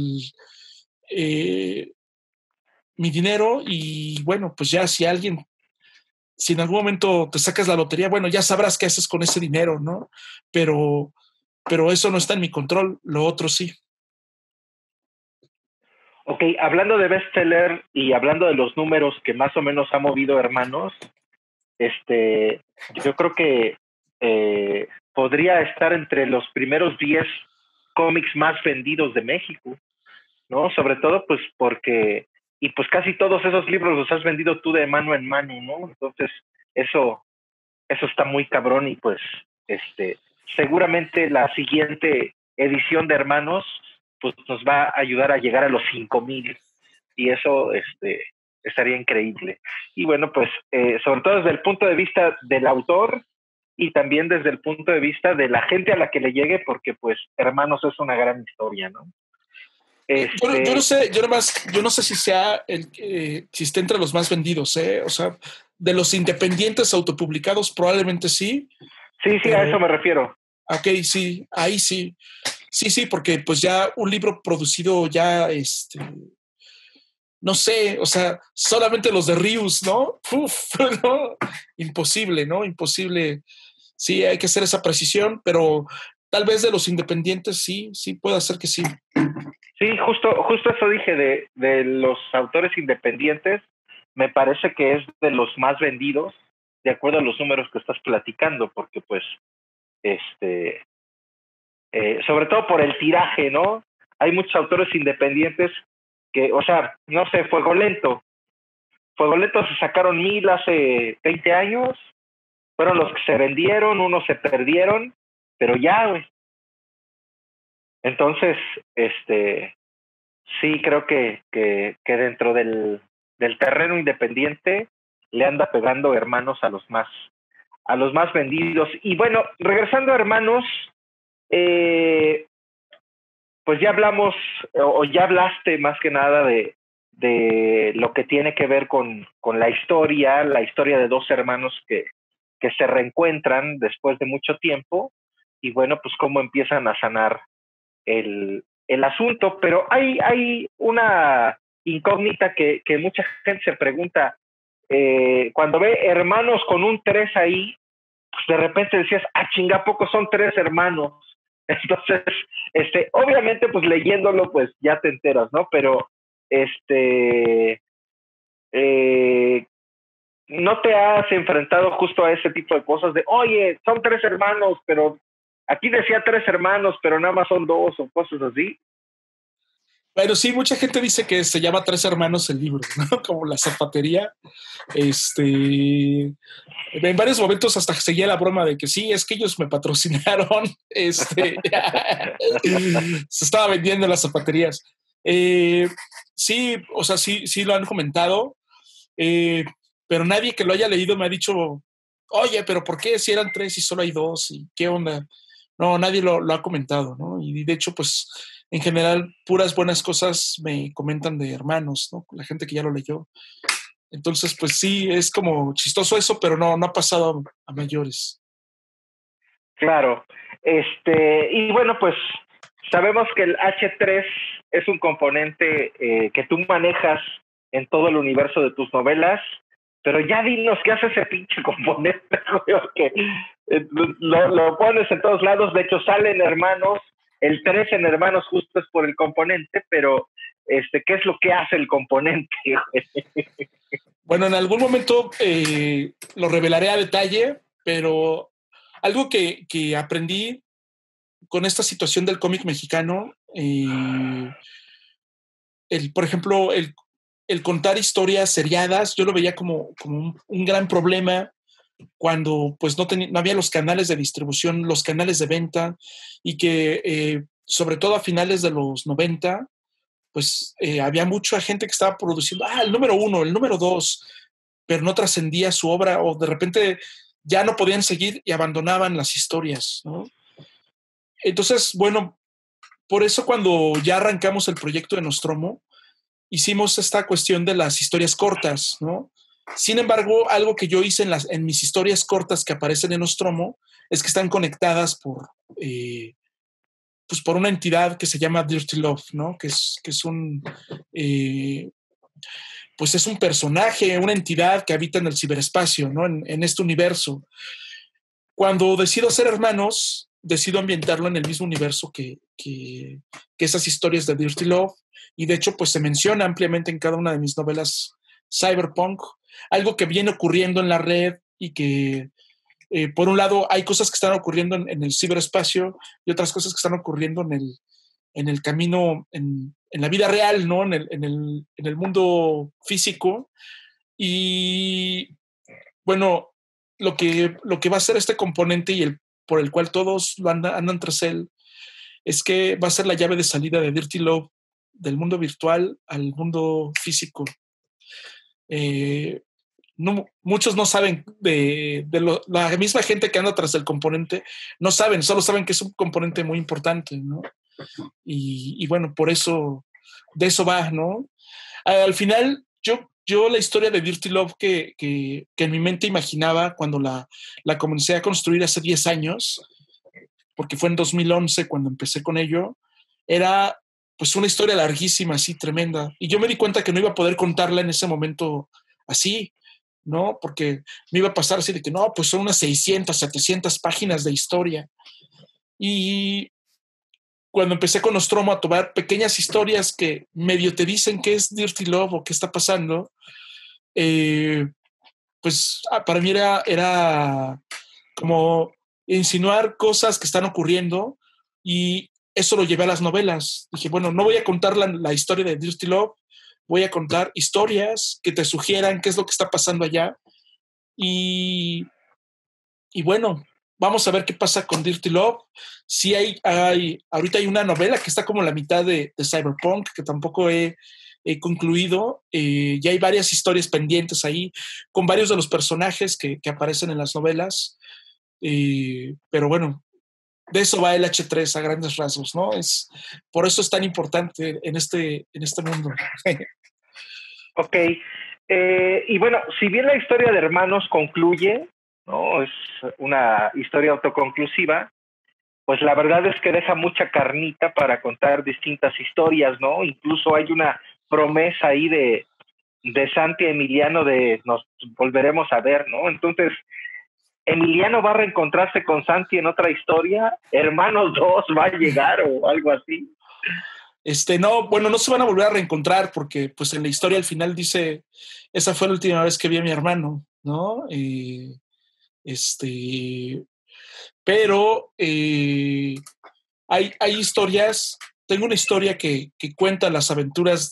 mi dinero y bueno, pues ya si en algún momento te sacas la lotería, bueno, ya sabrás qué haces con ese dinero, ¿no? Pero eso no está en mi control, lo otro sí. Ok, hablando de bestseller y hablando de los números que más o menos ha movido Hermanos, yo creo que podría estar entre los primeros 10 cómics más vendidos de México, ¿no? Sobre todo, pues, porque, y pues casi todos esos libros los has vendido tú de mano en mano, ¿no? Entonces, eso está muy cabrón y pues, seguramente la siguiente edición de Hermanos, pues nos va a ayudar a llegar a los 5,000 y eso, estaría increíble. Y bueno, pues, sobre todo desde el punto de vista del autor y también desde el punto de vista de la gente a la que le llegue, porque pues Hermanos es una gran historia, ¿no? Yo no sé si si está entre los más vendidos, ¿eh? O sea, de los independientes autopublicados probablemente sí. Sí, a eso me refiero. Ok, sí, ahí sí. Sí, porque pues ya un libro producido ya, no sé, o sea, solamente los de Rius, ¿no? Uf, ¿no? Imposible, ¿no? Imposible. Sí, hay que hacer esa precisión, pero tal vez de los independientes sí puede ser que sí. Sí, justo eso dije de los autores independientes. Me parece que es de los más vendidos, de acuerdo a los números que estás platicando, porque pues, sobre todo por el tiraje, ¿no? Hay muchos autores independientes que, o sea, no sé, Fuego Lento se sacaron 1,000 hace 20 años, fueron los que se vendieron, unos se perdieron, pero ya, güey. Entonces, sí creo que dentro del terreno independiente le anda pegando Hermanos a los más vendidos. Y bueno, regresando a Hermanos, pues ya hablamos, o ya hablaste más que nada de de lo que tiene que ver con la historia de dos hermanos que se reencuentran después de mucho tiempo, y bueno, pues cómo empiezan a sanar el asunto. Pero hay una incógnita que mucha gente se pregunta, cuando ve hermanos con un 3 ahí, pues de repente decías, chinga, ¿a poco son 3 hermanos? Entonces, obviamente, pues leyéndolo, pues ya te enteras, ¿no? Pero, ¿no te has enfrentado justo a ese tipo de cosas de, oye, son 3 hermanos, pero aquí decía 3 hermanos, pero nada más son 2 o cosas así? Bueno, sí, mucha gente dice que se llama Tres Hermanos el libro, ¿no? Como la zapatería. En varios momentos hasta seguía la broma de que sí, es que ellos me patrocinaron. Se estaba vendiendo en las zapaterías. Sí, o sea, sí lo han comentado, pero nadie que lo haya leído me ha dicho, oye, pero ¿por qué si eran 3 y solo hay 2? ¿Y qué onda? No, nadie lo ha comentado, ¿no? Y de hecho, pues, en general, puras buenas cosas me comentan de hermanos, ¿no? La gente que ya lo leyó. Entonces, pues sí, es como chistoso eso, pero no ha pasado a mayores. Claro. Y bueno, pues sabemos que el H3 es un componente que tú manejas en todo el universo de tus novelas, pero ya dinos qué hace ese pinche componente, que lo pones en todos lados. De hecho, salen hermanos, el 3 en hermanos justo es por el componente, pero ¿qué es lo que hace el componente? Bueno, en algún momento lo revelaré a detalle, pero algo que aprendí con esta situación del cómic mexicano, por ejemplo, el contar historias seriadas, yo lo veía como un gran problema cuando pues no había los canales de distribución, los canales de venta, y que sobre todo a finales de los 90, pues había mucha gente que estaba produciendo, el número 1, el número 2, pero no trascendía su obra, o de repente ya no podían seguir y abandonaban las historias, ¿no? Entonces, bueno, por eso cuando ya arrancamos el proyecto de Nostromo, hicimos esta cuestión de las historias cortas, ¿no? Sin embargo, algo que yo hice en mis historias cortas que aparecen en Nostromo es que están conectadas pues por una entidad que se llama Dirty Love, ¿no? Que es un pues es un personaje, una entidad que habita en el ciberespacio, ¿no? En este universo. Cuando decido ser hermanos, decido ambientarlo en el mismo universo que esas historias de Dirty Love, y de hecho pues se menciona ampliamente en cada una de mis novelas cyberpunk, algo que viene ocurriendo en la red y que por un lado hay cosas que están ocurriendo en el ciberespacio y otras cosas que están ocurriendo en el camino, en la vida real, ¿no? En el mundo físico. Y bueno, lo que va a ser este componente y por el cual todos andan tras él, es que va a ser la llave de salida de Dirty Love del mundo virtual al mundo físico. Muchos no saben la misma gente que anda tras el componente, no saben, solo saben que es un componente muy importante, ¿no? Y bueno, por eso, de eso va, ¿no? Al final, yo la historia de Dirty Love que en mi mente imaginaba cuando la comencé a construir hace 10 años, porque fue en 2011 cuando empecé con ello, era pues una historia larguísima, así, tremenda. Y yo me di cuenta que no iba a poder contarla en ese momento así, ¿no? Porque me iba a pasar así de que no, pues son unas 600, 700 páginas de historia. Y cuando empecé con Nostromo a tomar pequeñas historias que medio te dicen qué es Dirty Love o qué está pasando, pues para mí era como insinuar cosas que están ocurriendo, y eso lo llevé a las novelas. Dije, bueno, no voy a contar la historia de Dirty Love, voy a contar historias que te sugieran qué es lo que está pasando allá. Y bueno, vamos a ver qué pasa con Dirty Love. Sí ahorita hay una novela que está como la mitad de Cyberpunk, que tampoco he concluido. Ya hay varias historias pendientes ahí, con varios de los personajes que aparecen en las novelas. Pero bueno, de eso va el H3 a grandes rasgos, ¿no? Por eso es tan importante en este mundo. Ok. Y bueno, si bien la historia de hermanos concluye, ¿no? Es una historia autoconclusiva, pues la verdad es que deja mucha carnita para contar distintas historias, ¿no? Incluso hay una promesa ahí de Santi Emiliano de nos volveremos a ver, ¿no? Entonces, Emiliano va a reencontrarse con Santi en otra historia, Hermanos 2 va a llegar o algo así. No, bueno, no se van a volver a reencontrar porque pues en la historia al final dice, esa fue la última vez que vi a mi hermano, ¿no? Pero hay historias, tengo una historia que cuenta las aventuras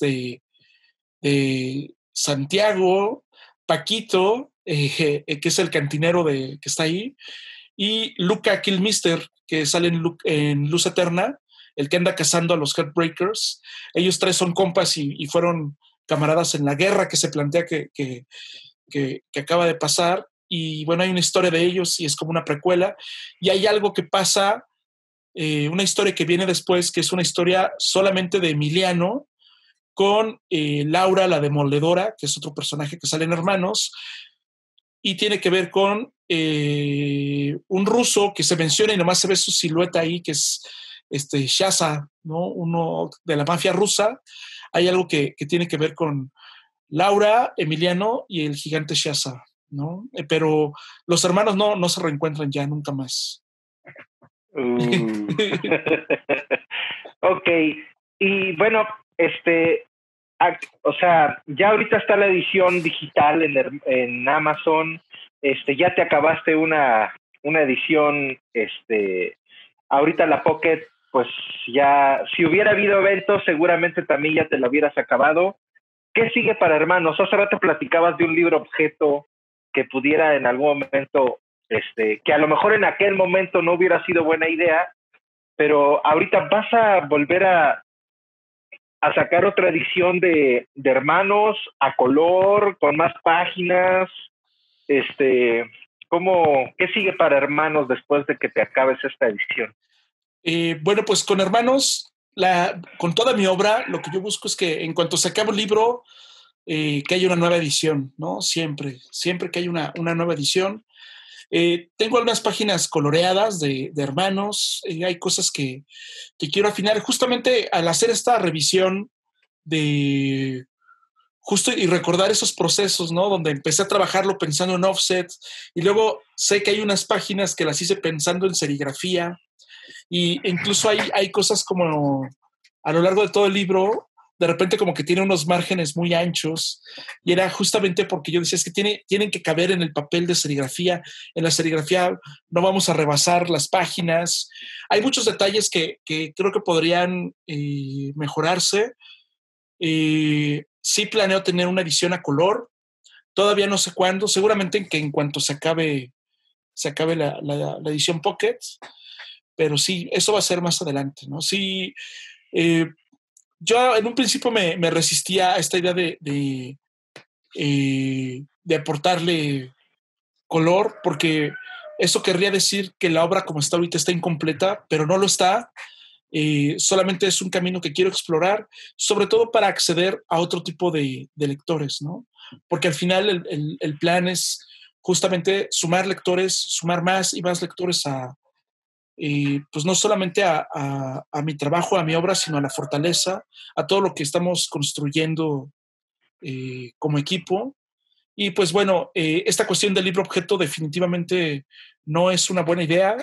de Santiago, Paquito, que es el cantinero que está ahí, y Luca Kilmister, que sale en Luz Eterna, el que anda cazando a los Heartbreakers. Ellos tres son compas y fueron camaradas en la guerra que se plantea que acaba de pasar. Y bueno, hay una historia de ellos y es como una precuela. Y hay algo que pasa, una historia que viene después, que es una historia solamente de Emiliano, con Laura la Demoledora, que es otro personaje que sale en Hermanos, y tiene que ver con un ruso que se menciona y nomás se ve su silueta ahí, que es Shaza, ¿no? Uno de la mafia rusa. Hay algo que tiene que ver con Laura, Emiliano y el gigante Shaza, ¿no? Pero los hermanos no se reencuentran ya nunca más. Ok, y bueno, o sea, ya ahorita está la edición digital en Amazon, ya te acabaste una edición, ahorita la Pocket, pues ya, si hubiera habido eventos, seguramente también ya te la hubieras acabado. ¿Qué sigue para Hermanos? Hace rato platicabas de un libro objeto que pudiera en algún momento, que a lo mejor en aquel momento no hubiera sido buena idea, pero ahorita vas a volver a sacar otra edición de Hermanos a color, con más páginas. ¿Qué sigue para Hermanos después de que te acabes esta edición? Bueno, pues con Hermanos, con toda mi obra, lo que yo busco es que en cuanto se acabe un libro, que haya una nueva edición, ¿no? Siempre que hay una nueva edición. Tengo algunas páginas coloreadas de Hermanos, hay cosas que quiero afinar. Justamente al hacer esta revisión de justo y recordar esos procesos, ¿no? Donde empecé a trabajarlo pensando en offset y luego sé que hay unas páginas que las hice pensando en serigrafía y incluso hay cosas como a lo largo de todo el libro, de repente como que tiene unos márgenes muy anchos y era justamente porque yo decía es que tienen que caber en el papel de serigrafía. En la serigrafía no vamos a rebasar las páginas. Hay muchos detalles que creo que podrían mejorarse. Sí planeo tener una edición a color. Todavía no sé cuándo. Seguramente que en cuanto se acabe la edición Pocket. Pero sí, eso va a ser más adelante, ¿no? Sí, yo en un principio me resistía a esta idea de aportarle color, porque eso querría decir que la obra como está ahorita está incompleta, pero no lo está. Solamente es un camino que quiero explorar, sobre todo para acceder a otro tipo de lectores, ¿no? Porque al final el plan es justamente sumar lectores, sumar más y más lectores pues no solamente a mi trabajo, a mi obra, sino a la fortaleza, a todo lo que estamos construyendo como equipo. Y pues bueno, esta cuestión del libro objeto definitivamente no es una buena idea.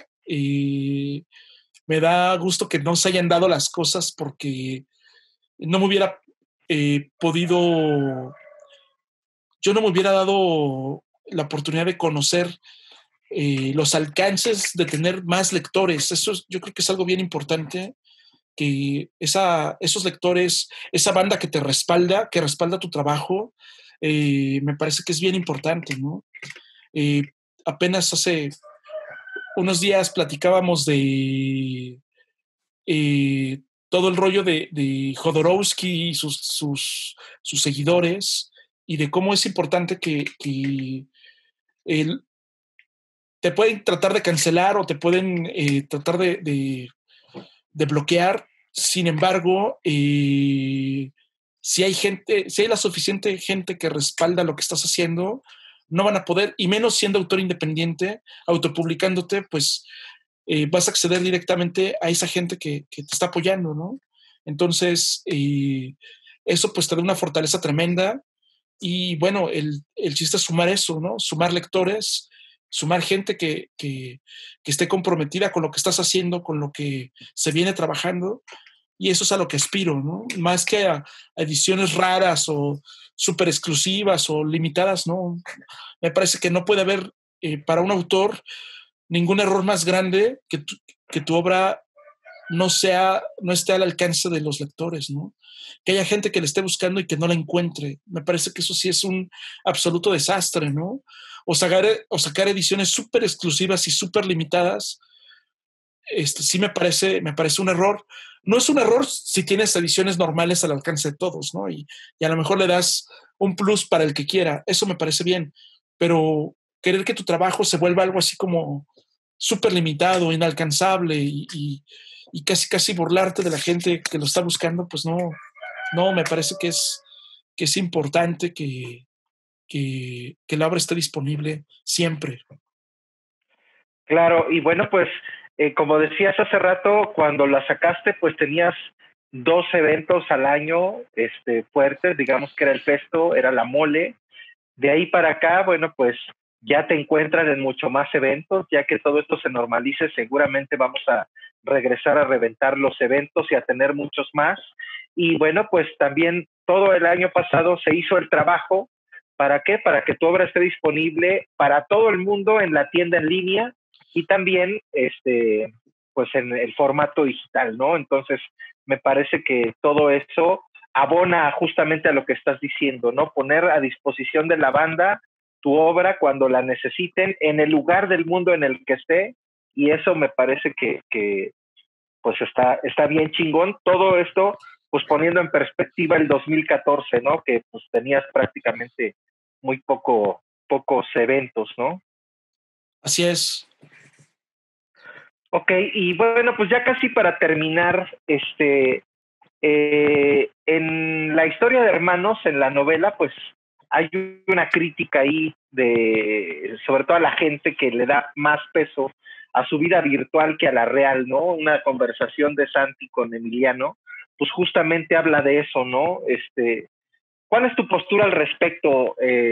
Me da gusto que no se hayan dado las cosas porque no me hubiera podido, yo no me hubiera dado la oportunidad de conocer los alcances de tener más lectores. Eso yo creo que es algo bien importante, que esos lectores, esa banda que te respalda, que respalda tu trabajo, me parece que es bien importante, ¿no? Eh, Apenas hace unos días platicábamos de todo el rollo de Jodorowsky y sus seguidores y de cómo es importante que el, te pueden tratar de cancelar o te pueden tratar de bloquear. Sin embargo, si hay la suficiente gente que respalda lo que estás haciendo, no van a poder, y menos siendo autor independiente, autopublicándote, pues vas a acceder directamente a esa gente que te está apoyando, ¿no? Entonces, eso pues te da una fortaleza tremenda. Y bueno, el chiste es sumar eso, ¿no? Sumar lectores, sumar gente que esté comprometida con lo que estás haciendo, con lo que se viene trabajando. Y eso es a lo que aspiro, ¿no? Más que a ediciones raras o súper exclusivas o limitadas, ¿no? Me parece que no puede haber para un autor ningún error más grande que tu obra no esté al alcance de los lectores, ¿no? Que haya gente que le esté buscando y que no la encuentre. Me parece que eso sí es un absoluto desastre, ¿no? O sacar ediciones súper exclusivas y súper limitadas, sí me parece un error. No es un error si tienes ediciones normales al alcance de todos, ¿no? Y a lo mejor le das un plus para el que quiera. Eso me parece bien. Pero querer que tu trabajo se vuelva algo así como súper limitado, inalcanzable y casi burlarte de la gente que lo está buscando, pues no, me parece que es importante que la obra esté disponible siempre. Claro, y bueno, pues como decías hace rato, cuando la sacaste, pues tenías 2 eventos al año fuertes, digamos que era el Festo, era la Mole. De ahí para acá, bueno, pues ya te encuentran en mucho más eventos, ya que todo esto se normalice, seguramente vamos a regresar a reventar los eventos y a tener muchos más. Y bueno, pues también todo el año pasado se hizo el trabajo. ¿Para qué? Para que tu obra esté disponible para todo el mundo en la tienda en línea y también pues en el formato digital, ¿no? Entonces, me parece que todo eso abona justamente a lo que estás diciendo, ¿no? Poner a disposición de la banda tu obra cuando la necesiten, en el lugar del mundo en el que esté, y eso me parece que pues está bien chingón. Todo esto, pues poniendo en perspectiva el 2014, ¿no? Que pues tenías prácticamente muy pocos eventos, ¿no? Así es. Ok, y bueno, pues ya casi para terminar, en la historia de Hermanos, en la novela, pues hay una crítica ahí sobre todo a la gente que le da más peso a su vida virtual que a la real, ¿no? Una conversación de Santi con Emiliano, pues justamente habla de eso, ¿no? ¿Cuál es tu postura al respecto?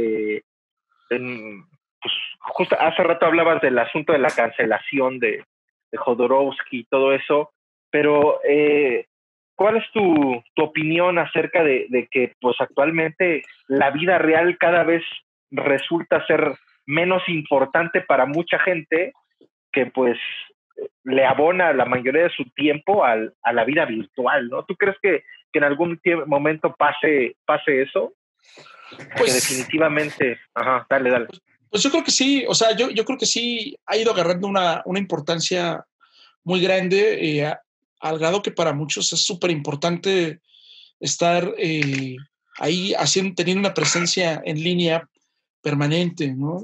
Pues justo hace rato hablabas del asunto de la cancelación de Jodorowsky y todo eso, pero ¿cuál es tu opinión acerca de que pues actualmente la vida real cada vez resulta ser menos importante para mucha gente que pues le abona la mayoría de su tiempo a la vida virtual, ¿no? ¿Tú crees que en algún momento pase eso? Pues, que definitivamente... Ajá, dale. Pues yo creo que sí, o sea, yo creo que sí ha ido agarrando una importancia muy grande, al grado que para muchos es súper importante estar ahí teniendo una presencia en línea permanente, ¿no?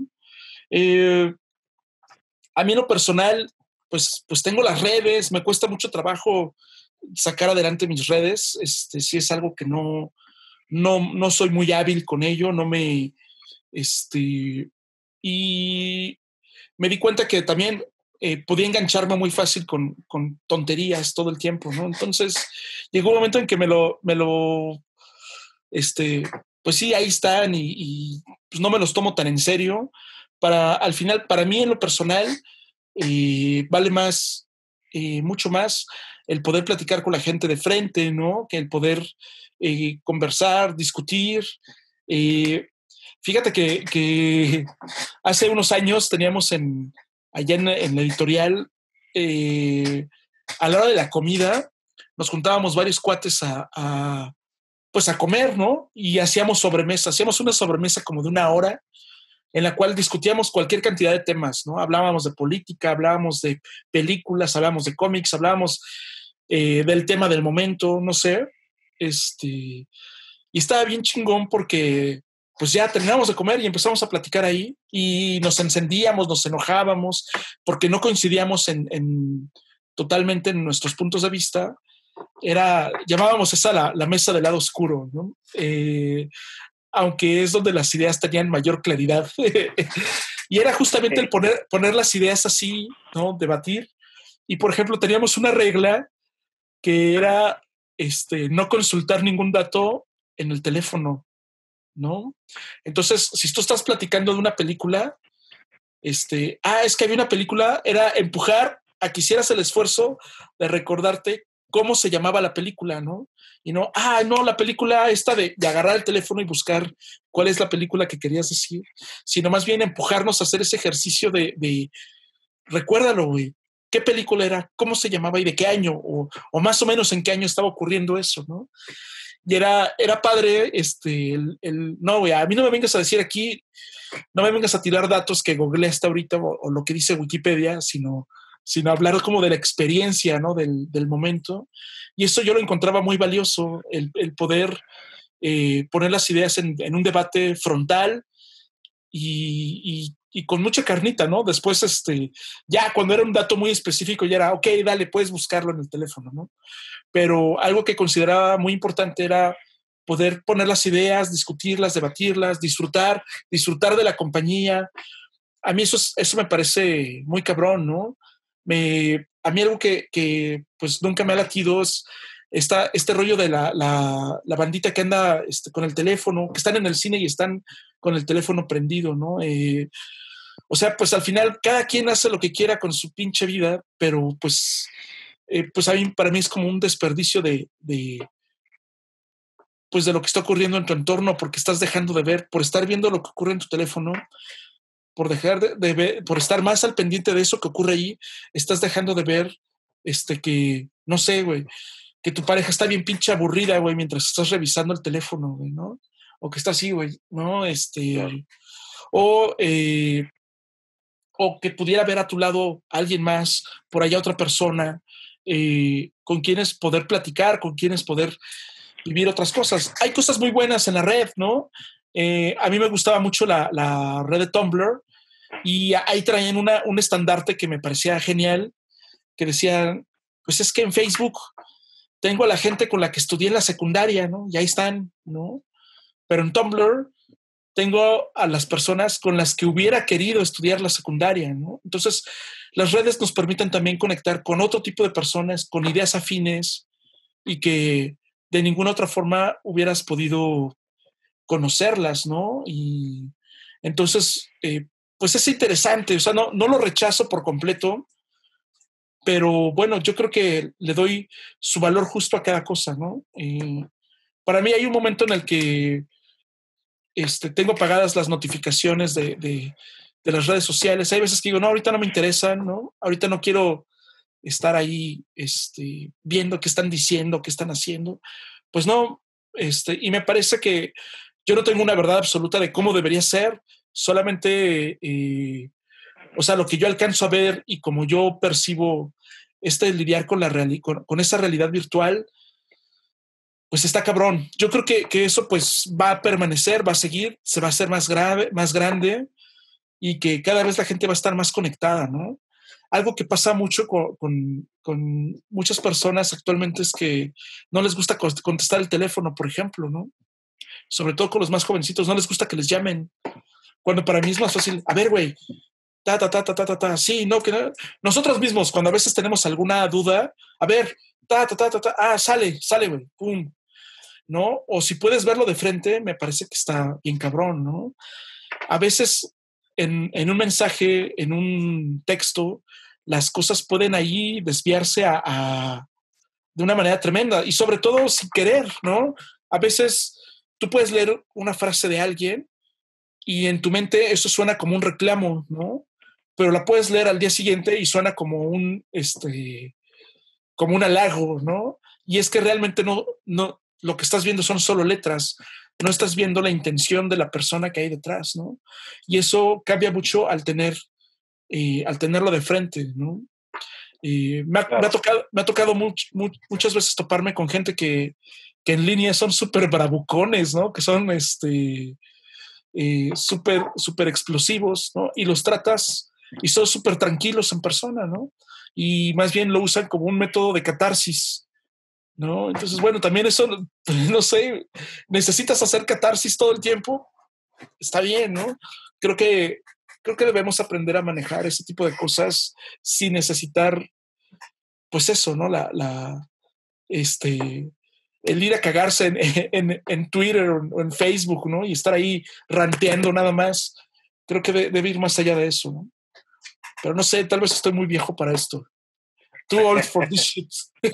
A mí en lo personal, pues tengo las redes, me cuesta mucho trabajo sacar adelante mis redes, sí es algo que no soy muy hábil con ello, y me di cuenta que también podía engancharme muy fácil con tonterías todo el tiempo, ¿no? Entonces llegó un momento en que pues sí, ahí están y pues no me los tomo tan en serio. Al final, para mí en lo personal, vale más, mucho más el poder platicar con la gente de frente, ¿no? Que el poder conversar, discutir. Fíjate que hace unos años teníamos allá en la editorial, a la hora de la comida, nos juntábamos varios cuates pues a comer, ¿no? Y hacíamos una sobremesa como de 1 hora, en la cual discutíamos cualquier cantidad de temas, ¿no? Hablábamos de política, hablábamos de películas, hablábamos de cómics, hablábamos del tema del momento, no sé. Y estaba bien chingón porque pues ya terminamos de comer y empezamos a platicar ahí y nos encendíamos, nos enojábamos porque no coincidíamos totalmente en nuestros puntos de vista, llamábamos esa la mesa del lado oscuro, ¿no? Aunque es donde las ideas tenían mayor claridad. Y era justamente el poner las ideas así, ¿no? Debatir. Y, por ejemplo, teníamos una regla que era no consultar ningún dato en el teléfono, ¿no? Entonces, si tú estás platicando de una película, es que había una película, era empujar a que hicieras el esfuerzo de recordarte cómo se llamaba la película, ¿no? Y no, la película esta de agarrar el teléfono y buscar cuál es la película que querías decir, sino más bien empujarnos a hacer ese ejercicio de recuérdalo, güey. ¿Qué película era? ¿Cómo se llamaba y de qué año? O más o menos en qué año estaba ocurriendo eso, ¿no? Y era padre, no, güey, a mí no me vengas a decir aquí, no me vengas a tirar datos que googleaste ahorita o lo que dice Wikipedia, sino hablar como de la experiencia, ¿no? Del momento. Y eso yo lo encontraba muy valioso, el poder poner las ideas en un debate frontal y con mucha carnita, ¿no? Después, ya cuando era un dato muy específico, ya era, ok, dale, puedes buscarlo en el teléfono, ¿no? Pero algo que consideraba muy importante era poder poner las ideas, discutirlas, debatirlas, disfrutar de la compañía. A mí eso me parece muy cabrón, ¿no? A mí algo que pues nunca me ha latido es este rollo de la bandita que anda con el teléfono, que están en el cine y están con el teléfono prendido, ¿no? O sea, pues al final cada quien hace lo que quiera con su pinche vida, pero pues para mí es como un desperdicio pues de lo que está ocurriendo en tu entorno, porque estás dejando de ver, por estar viendo lo que ocurre en tu teléfono, por dejar de ver, por estar más al pendiente de eso que ocurre ahí, estás dejando de ver que, no sé, güey, que tu pareja está bien pinche aburrida, güey, mientras estás revisando el teléfono, güey, ¿no? O que está así, güey, ¿no? O, o que pudiera ver a tu lado a alguien más, por allá otra persona, con quienes poder platicar, con quienes poder vivir otras cosas. Hay cosas muy buenas en la red, ¿no? A mí me gustaba mucho la red de Tumblr y ahí traían un estandarte que me parecía genial, que decían, pues es que en Facebook tengo a la gente con la que estudié en la secundaria, ¿no? Y ahí están, ¿no? Pero en Tumblr tengo a las personas con las que hubiera querido estudiar la secundaria, ¿no? Entonces, las redes nos permiten también conectar con otro tipo de personas, con ideas afines y que de ninguna otra forma hubieras podido conocerlas, ¿no? Y entonces, pues es interesante, o sea, no lo rechazo por completo, pero bueno, yo creo que le doy su valor justo a cada cosa, ¿no? Para mí hay un momento en el que tengo apagadas las notificaciones de las redes sociales. Hay veces que digo, no, ahorita no me interesan, ¿no? Ahorita no quiero estar ahí viendo qué están diciendo, qué están haciendo. Pues no, y me parece que yo no tengo una verdad absoluta de cómo debería ser, solamente, o sea, lo que yo alcanzo a ver y como yo percibo lidiar con, con esa realidad virtual, pues está cabrón. Yo creo que eso pues va a permanecer, va a seguir, se va a hacer más grave, más grande y que cada vez la gente va a estar más conectada, ¿no? Algo que pasa mucho con muchas personas actualmente es que no les gusta contestar el teléfono, por ejemplo, ¿no? Sobre todo con los más jovencitos, no les gusta que les llamen. Cuando para mí es más fácil, a ver, güey, sí, no, que no. Nosotros mismos, cuando a veces tenemos alguna duda, a ver, sale, güey, pum, ¿no? O si puedes verlo de frente, me parece que está bien cabrón, ¿no? A veces en un mensaje, en un texto, las cosas pueden ahí desviarse de una manera tremenda y sobre todo sin querer, ¿no? A veces tú puedes leer una frase de alguien y en tu mente eso suena como un reclamo, ¿no? Pero la puedes leer al día siguiente y suena como como un halago, ¿no? Y es que realmente no, lo que estás viendo son solo letras, no estás viendo la intención de la persona que hay detrás, ¿no? Y eso cambia mucho al tenerlo de frente, ¿no? Me ha tocado muchas veces toparme con gente que en línea son súper bravucones, ¿no? Que son súper explosivos, ¿no? Y los tratas y son súper tranquilos en persona, ¿no? Y más bien lo usan como un método de catarsis, ¿no? Entonces, bueno, también eso, no sé, necesitas hacer catarsis todo el tiempo, está bien, ¿no? Creo que, creo que debemos aprender a manejar ese tipo de cosas sin necesitar, pues eso, ¿no? El ir a cagarse en Twitter o en Facebook, ¿no? Y estar ahí ranteando nada más. Creo que debe ir más allá de eso, ¿no? Pero no sé, tal vez estoy muy viejo para esto. Too old for this shit.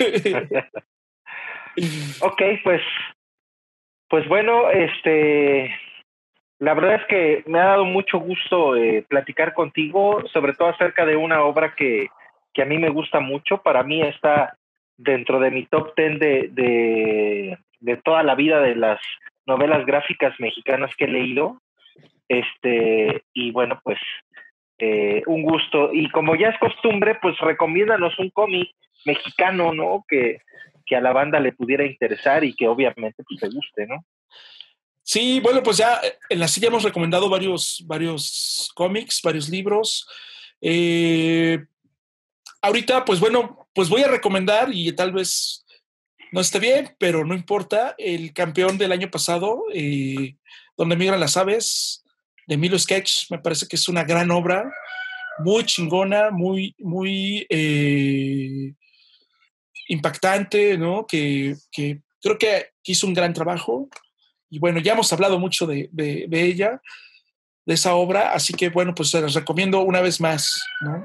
Ok, pues bueno, la verdad es que me ha dado mucho gusto platicar contigo, sobre todo acerca de una obra que a mí me gusta mucho. Para mí está dentro de mi top 10 de toda la vida de las novelas gráficas mexicanas que he leído. Y bueno, pues un gusto. Y como ya es costumbre, pues recomiéndanos un cómic mexicano, ¿no? Que a la banda le pudiera interesar y que obviamente pues te guste, ¿no? Sí, bueno, pues ya en la silla hemos recomendado varios cómics, varios libros. Ahorita, pues bueno, pues voy a recomendar y tal vez no esté bien, pero no importa, El campeón del año pasado, Donde migran las aves, de Milo Sketch, me parece que es una gran obra, muy chingona, muy impactante, ¿no? Que creo que hizo un gran trabajo. Y bueno, ya hemos hablado mucho de ella, de esa obra, así que bueno, pues se las recomiendo una vez más, ¿no?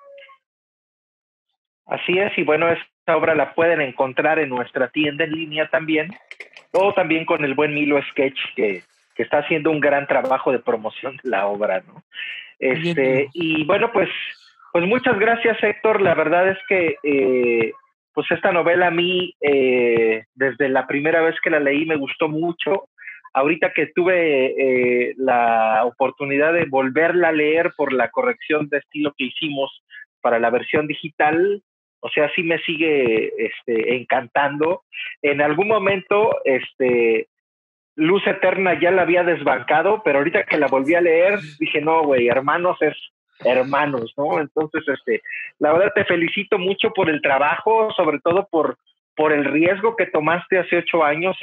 Así es, y bueno, esta obra la pueden encontrar en nuestra tienda en línea también, o también con el buen Milo Sketch, que está haciendo un gran trabajo de promoción de la obra, ¿no? Muy bien, amigo. Y bueno, pues muchas gracias, Héctor. La verdad es que pues esta novela a mí, desde la primera vez que la leí, me gustó mucho. Ahorita que tuve la oportunidad de volverla a leer por la corrección de estilo que hicimos para la versión digital, o sea, sí me sigue encantando. En algún momento, Luz Eterna ya la había desbancado, pero ahorita que la volví a leer, dije, no, güey, hermanos es hermanos, ¿no? Entonces, la verdad te felicito mucho por el trabajo, sobre todo por el riesgo que tomaste hace 8 años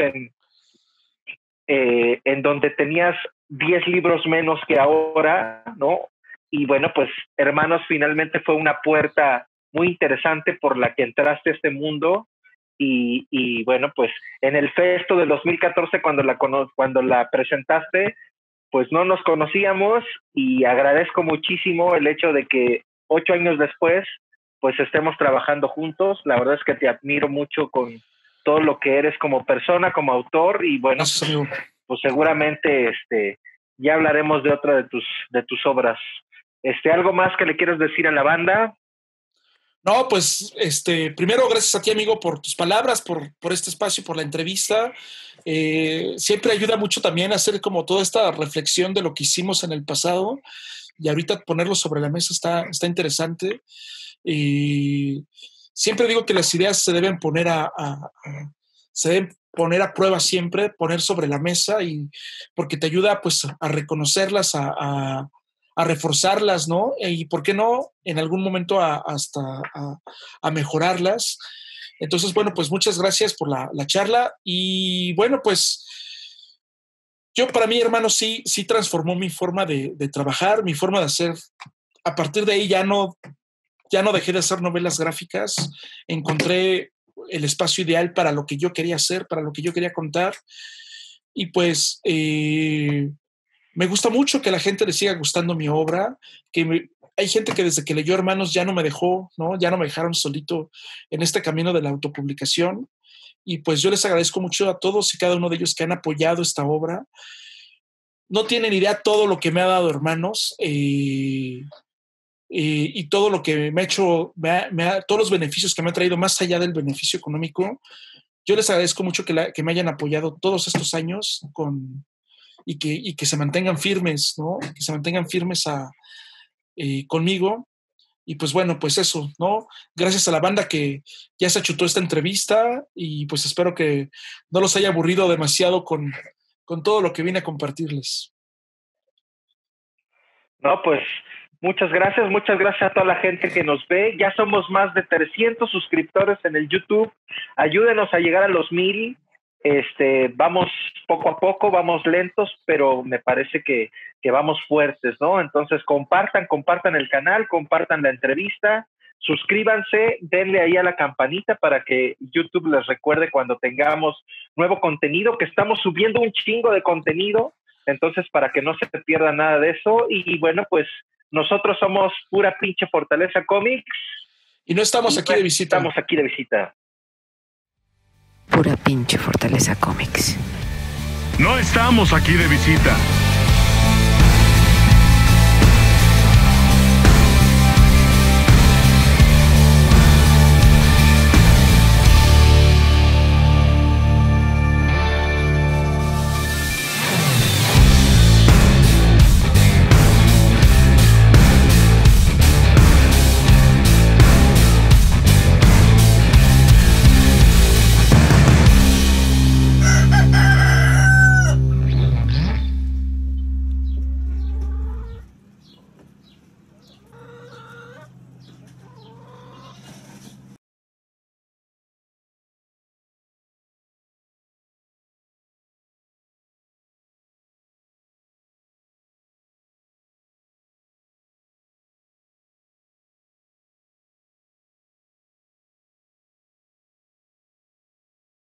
en donde tenías 10 libros menos que ahora, ¿no? Y bueno, pues Hermanos finalmente fue una puerta muy interesante por la que entraste a este mundo y bueno, pues en el Festo del 2014 cuando la presentaste, pues no nos conocíamos y agradezco muchísimo el hecho de que 8 años después pues estemos trabajando juntos. La verdad es que te admiro mucho con todo lo que eres como persona, como autor y bueno, Gracias, amigo. pues seguramente ya hablaremos de otra de tus obras. ¿Algo más que le quieras decir a la banda? No, pues, primero, gracias a ti, amigo, por tus palabras, por este espacio, por la entrevista. Siempre ayuda mucho también a hacer como toda esta reflexión de lo que hicimos en el pasado y ahorita ponerlo sobre la mesa está interesante. Y siempre digo que las ideas se deben poner se deben poner a prueba siempre, poner sobre la mesa y porque te ayuda pues a reconocerlas, a reforzarlas, ¿no? Y por qué no, en algún momento hasta a mejorarlas. Entonces, bueno, pues muchas gracias por la charla y bueno, pues yo para mí, hermano, sí transformó mi forma de trabajar, mi forma de hacer. A partir de ahí ya no dejé de hacer novelas gráficas, encontré el espacio ideal para lo que yo quería hacer, para lo que yo quería contar y pues me gusta mucho que a la gente le siga gustando mi obra, hay gente que desde que leyó Hermanos ya no me dejó, ¿no? Ya no me dejaron solito en este camino de la autopublicación. Y pues yo les agradezco mucho a todos y cada uno de ellos que han apoyado esta obra. No tienen idea todo lo que me ha dado Hermanos y todo lo que me ha hecho, todos los beneficios que me ha traído más allá del beneficio económico. Yo les agradezco mucho que me hayan apoyado todos estos años y que se mantengan firmes, ¿no? Que se mantengan firmes conmigo. Y pues bueno, pues eso, ¿no? Gracias a la banda que ya se achutó esta entrevista y pues espero que no los haya aburrido demasiado con todo lo que vine a compartirles. No, pues Muchas gracias a toda la gente que nos ve. Ya somos más de 300 suscriptores en el YouTube. Ayúdenos a llegar a los 1000. Vamos poco a poco, vamos lentos, pero me parece que vamos fuertes, ¿no? Entonces compartan el canal, compartan la entrevista, suscríbanse, denle ahí a la campanita para que YouTube les recuerde cuando tengamos nuevo contenido, que estamos subiendo un chingo de contenido, entonces para que no se pierda nada de eso. Y bueno, pues nosotros somos pura pinche Fortaleza Comics. Y no estamos aquí de visita. Estamos aquí de visita. Pura pinche Fortaleza Comics. No estamos aquí de visita.